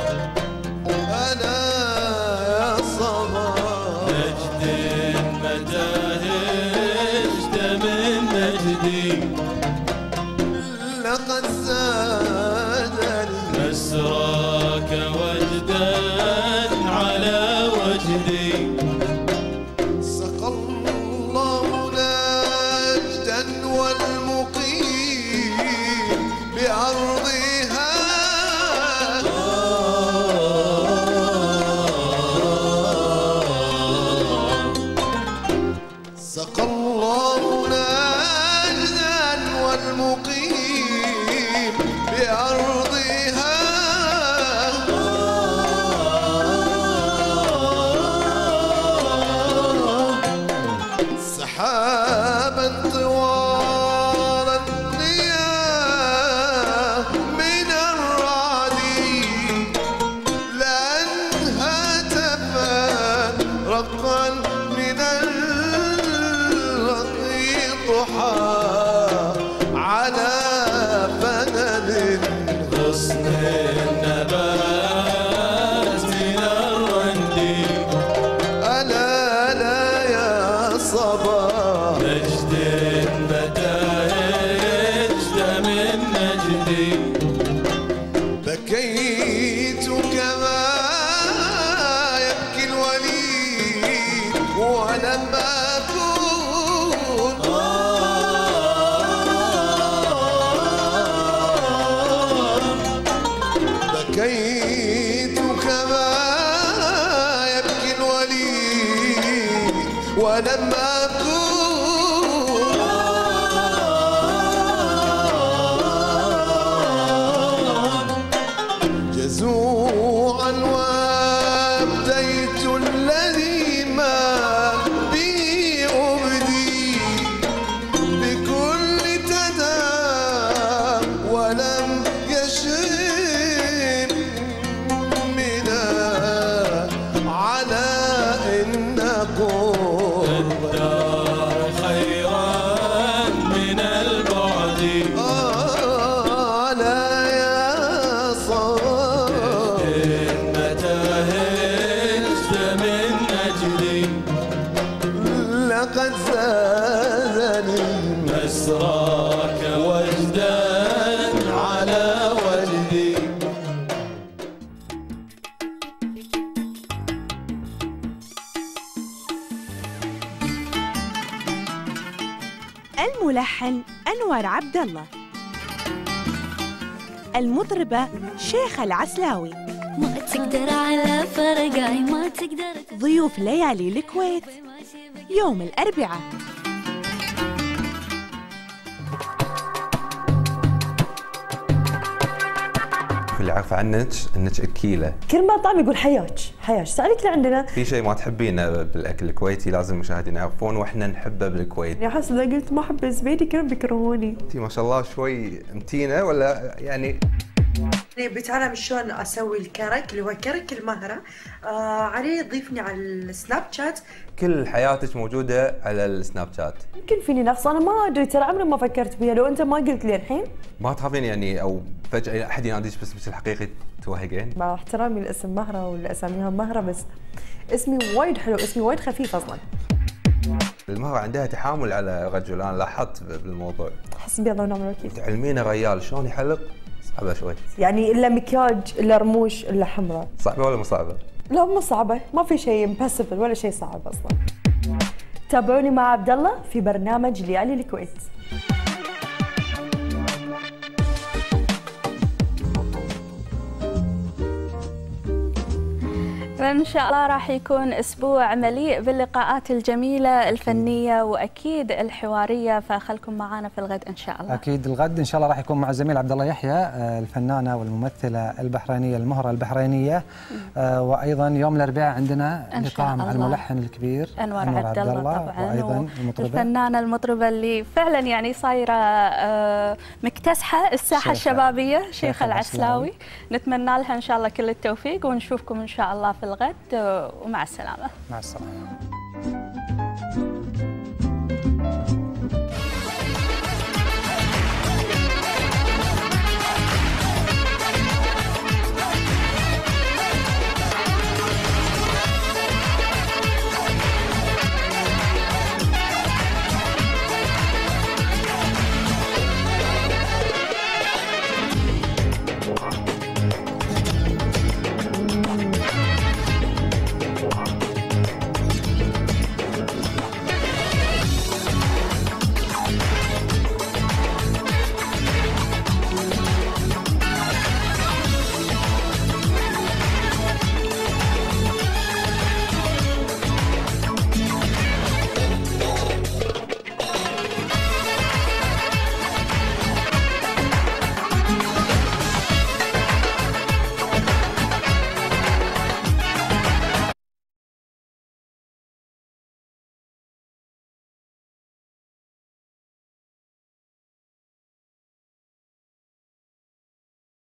أنا يا صباح مجد متى هجت من مجدي لقد زادني أسراك وجدا على وجدي سقى الله نجدا والمقيم بأرضها سقى الله نجدا والمقيم بأرضها سحابا طوال المياه من الرعد لأنها تفرقا من الرقي ضحى على فنل غصن النبات من الرند ألا لا يا صباح مجد متى هجت من مجدي بكيت كما يبكي الوليد ولم أكن بكيت كما يبكي الوليد ولم أكن جزوعا وابديت الذي ما به أبدي بكل تدى ولم يشم منا على إن نقول الدار خيرا من البعد على يا صباح متى هجت من نجدي لقد زادني مسراك وجدا على وجدي الملحن أنور عبد الله، المطربة شيخة العسلاوي، ما تقدر على فرقاي ما تقدر. ضيوف ليالي الكويت يوم الأربعاء. العفو عنك انك اكيله. كل ما طعم يقول حياك حياك. سألك لعندنا في شيء ما تحبينه بالاكل الكويتي لازم المشاهدين يعرفون واحنا نحبه بالكويت. يا حسن اذا قلت ما احب الزبيدي كلهم بيكرهوني. انت ما شاء الله شوي متينه ولا يعني؟ بتعلم شلون اسوي الكرك اللي هو كرك المهره. آه عليه ضيفني على السناب شات. كل حياتك موجوده على السناب شات. يمكن فيني نقص، انا ما ادري ترى عمري ما فكرت بيها. لو انت ما قلت لي الحين ما تخافين يعني او فجاه احد يناديك باسمك الحقيقي توهقين؟ مع احترامي لاسم مهره ولا اساميها مهره بس اسمي وايد حلو، اسمي وايد خفيف اصلا. المهرة عندها تحامل على رجل، انا لاحظت بالموضوع. حسبي الله ونعم الوكيل. تعلمينه ريال شلون يحلق؟ صعبه شوي. يعني الا مكياج الا رموش الا حمراء. صعبه ولا مو صعبه؟ لا مو صعبه، ما في شيء امبوسيبل ولا شيء صعب اصلا. تابعوني مع عبد الله في برنامج ليالي الكويت. فإن شاء الله راح يكون أسبوع مليء باللقاءات الجميلة الفنية وأكيد الحوارية، فخلكم معنا في الغد إن شاء الله. أكيد الغد إن شاء الله راح يكون مع الزميل عبد الله يحيى الفنانة والممثلة البحرينية المهرة البحرينية، وأيضا يوم الأربعاء عندنا لقاء مع الملحن الكبير أنور عبد الله طبعا، وأيضا المطربة الفنانة المطربة اللي فعلا يعني صايرة مكتسحة الساحة الشبابية شيخة العسلاوي. نتمنى لها إن شاء الله كل التوفيق ونشوفكم إن شاء الله في الغد، ومع السلامة. مع السلامة.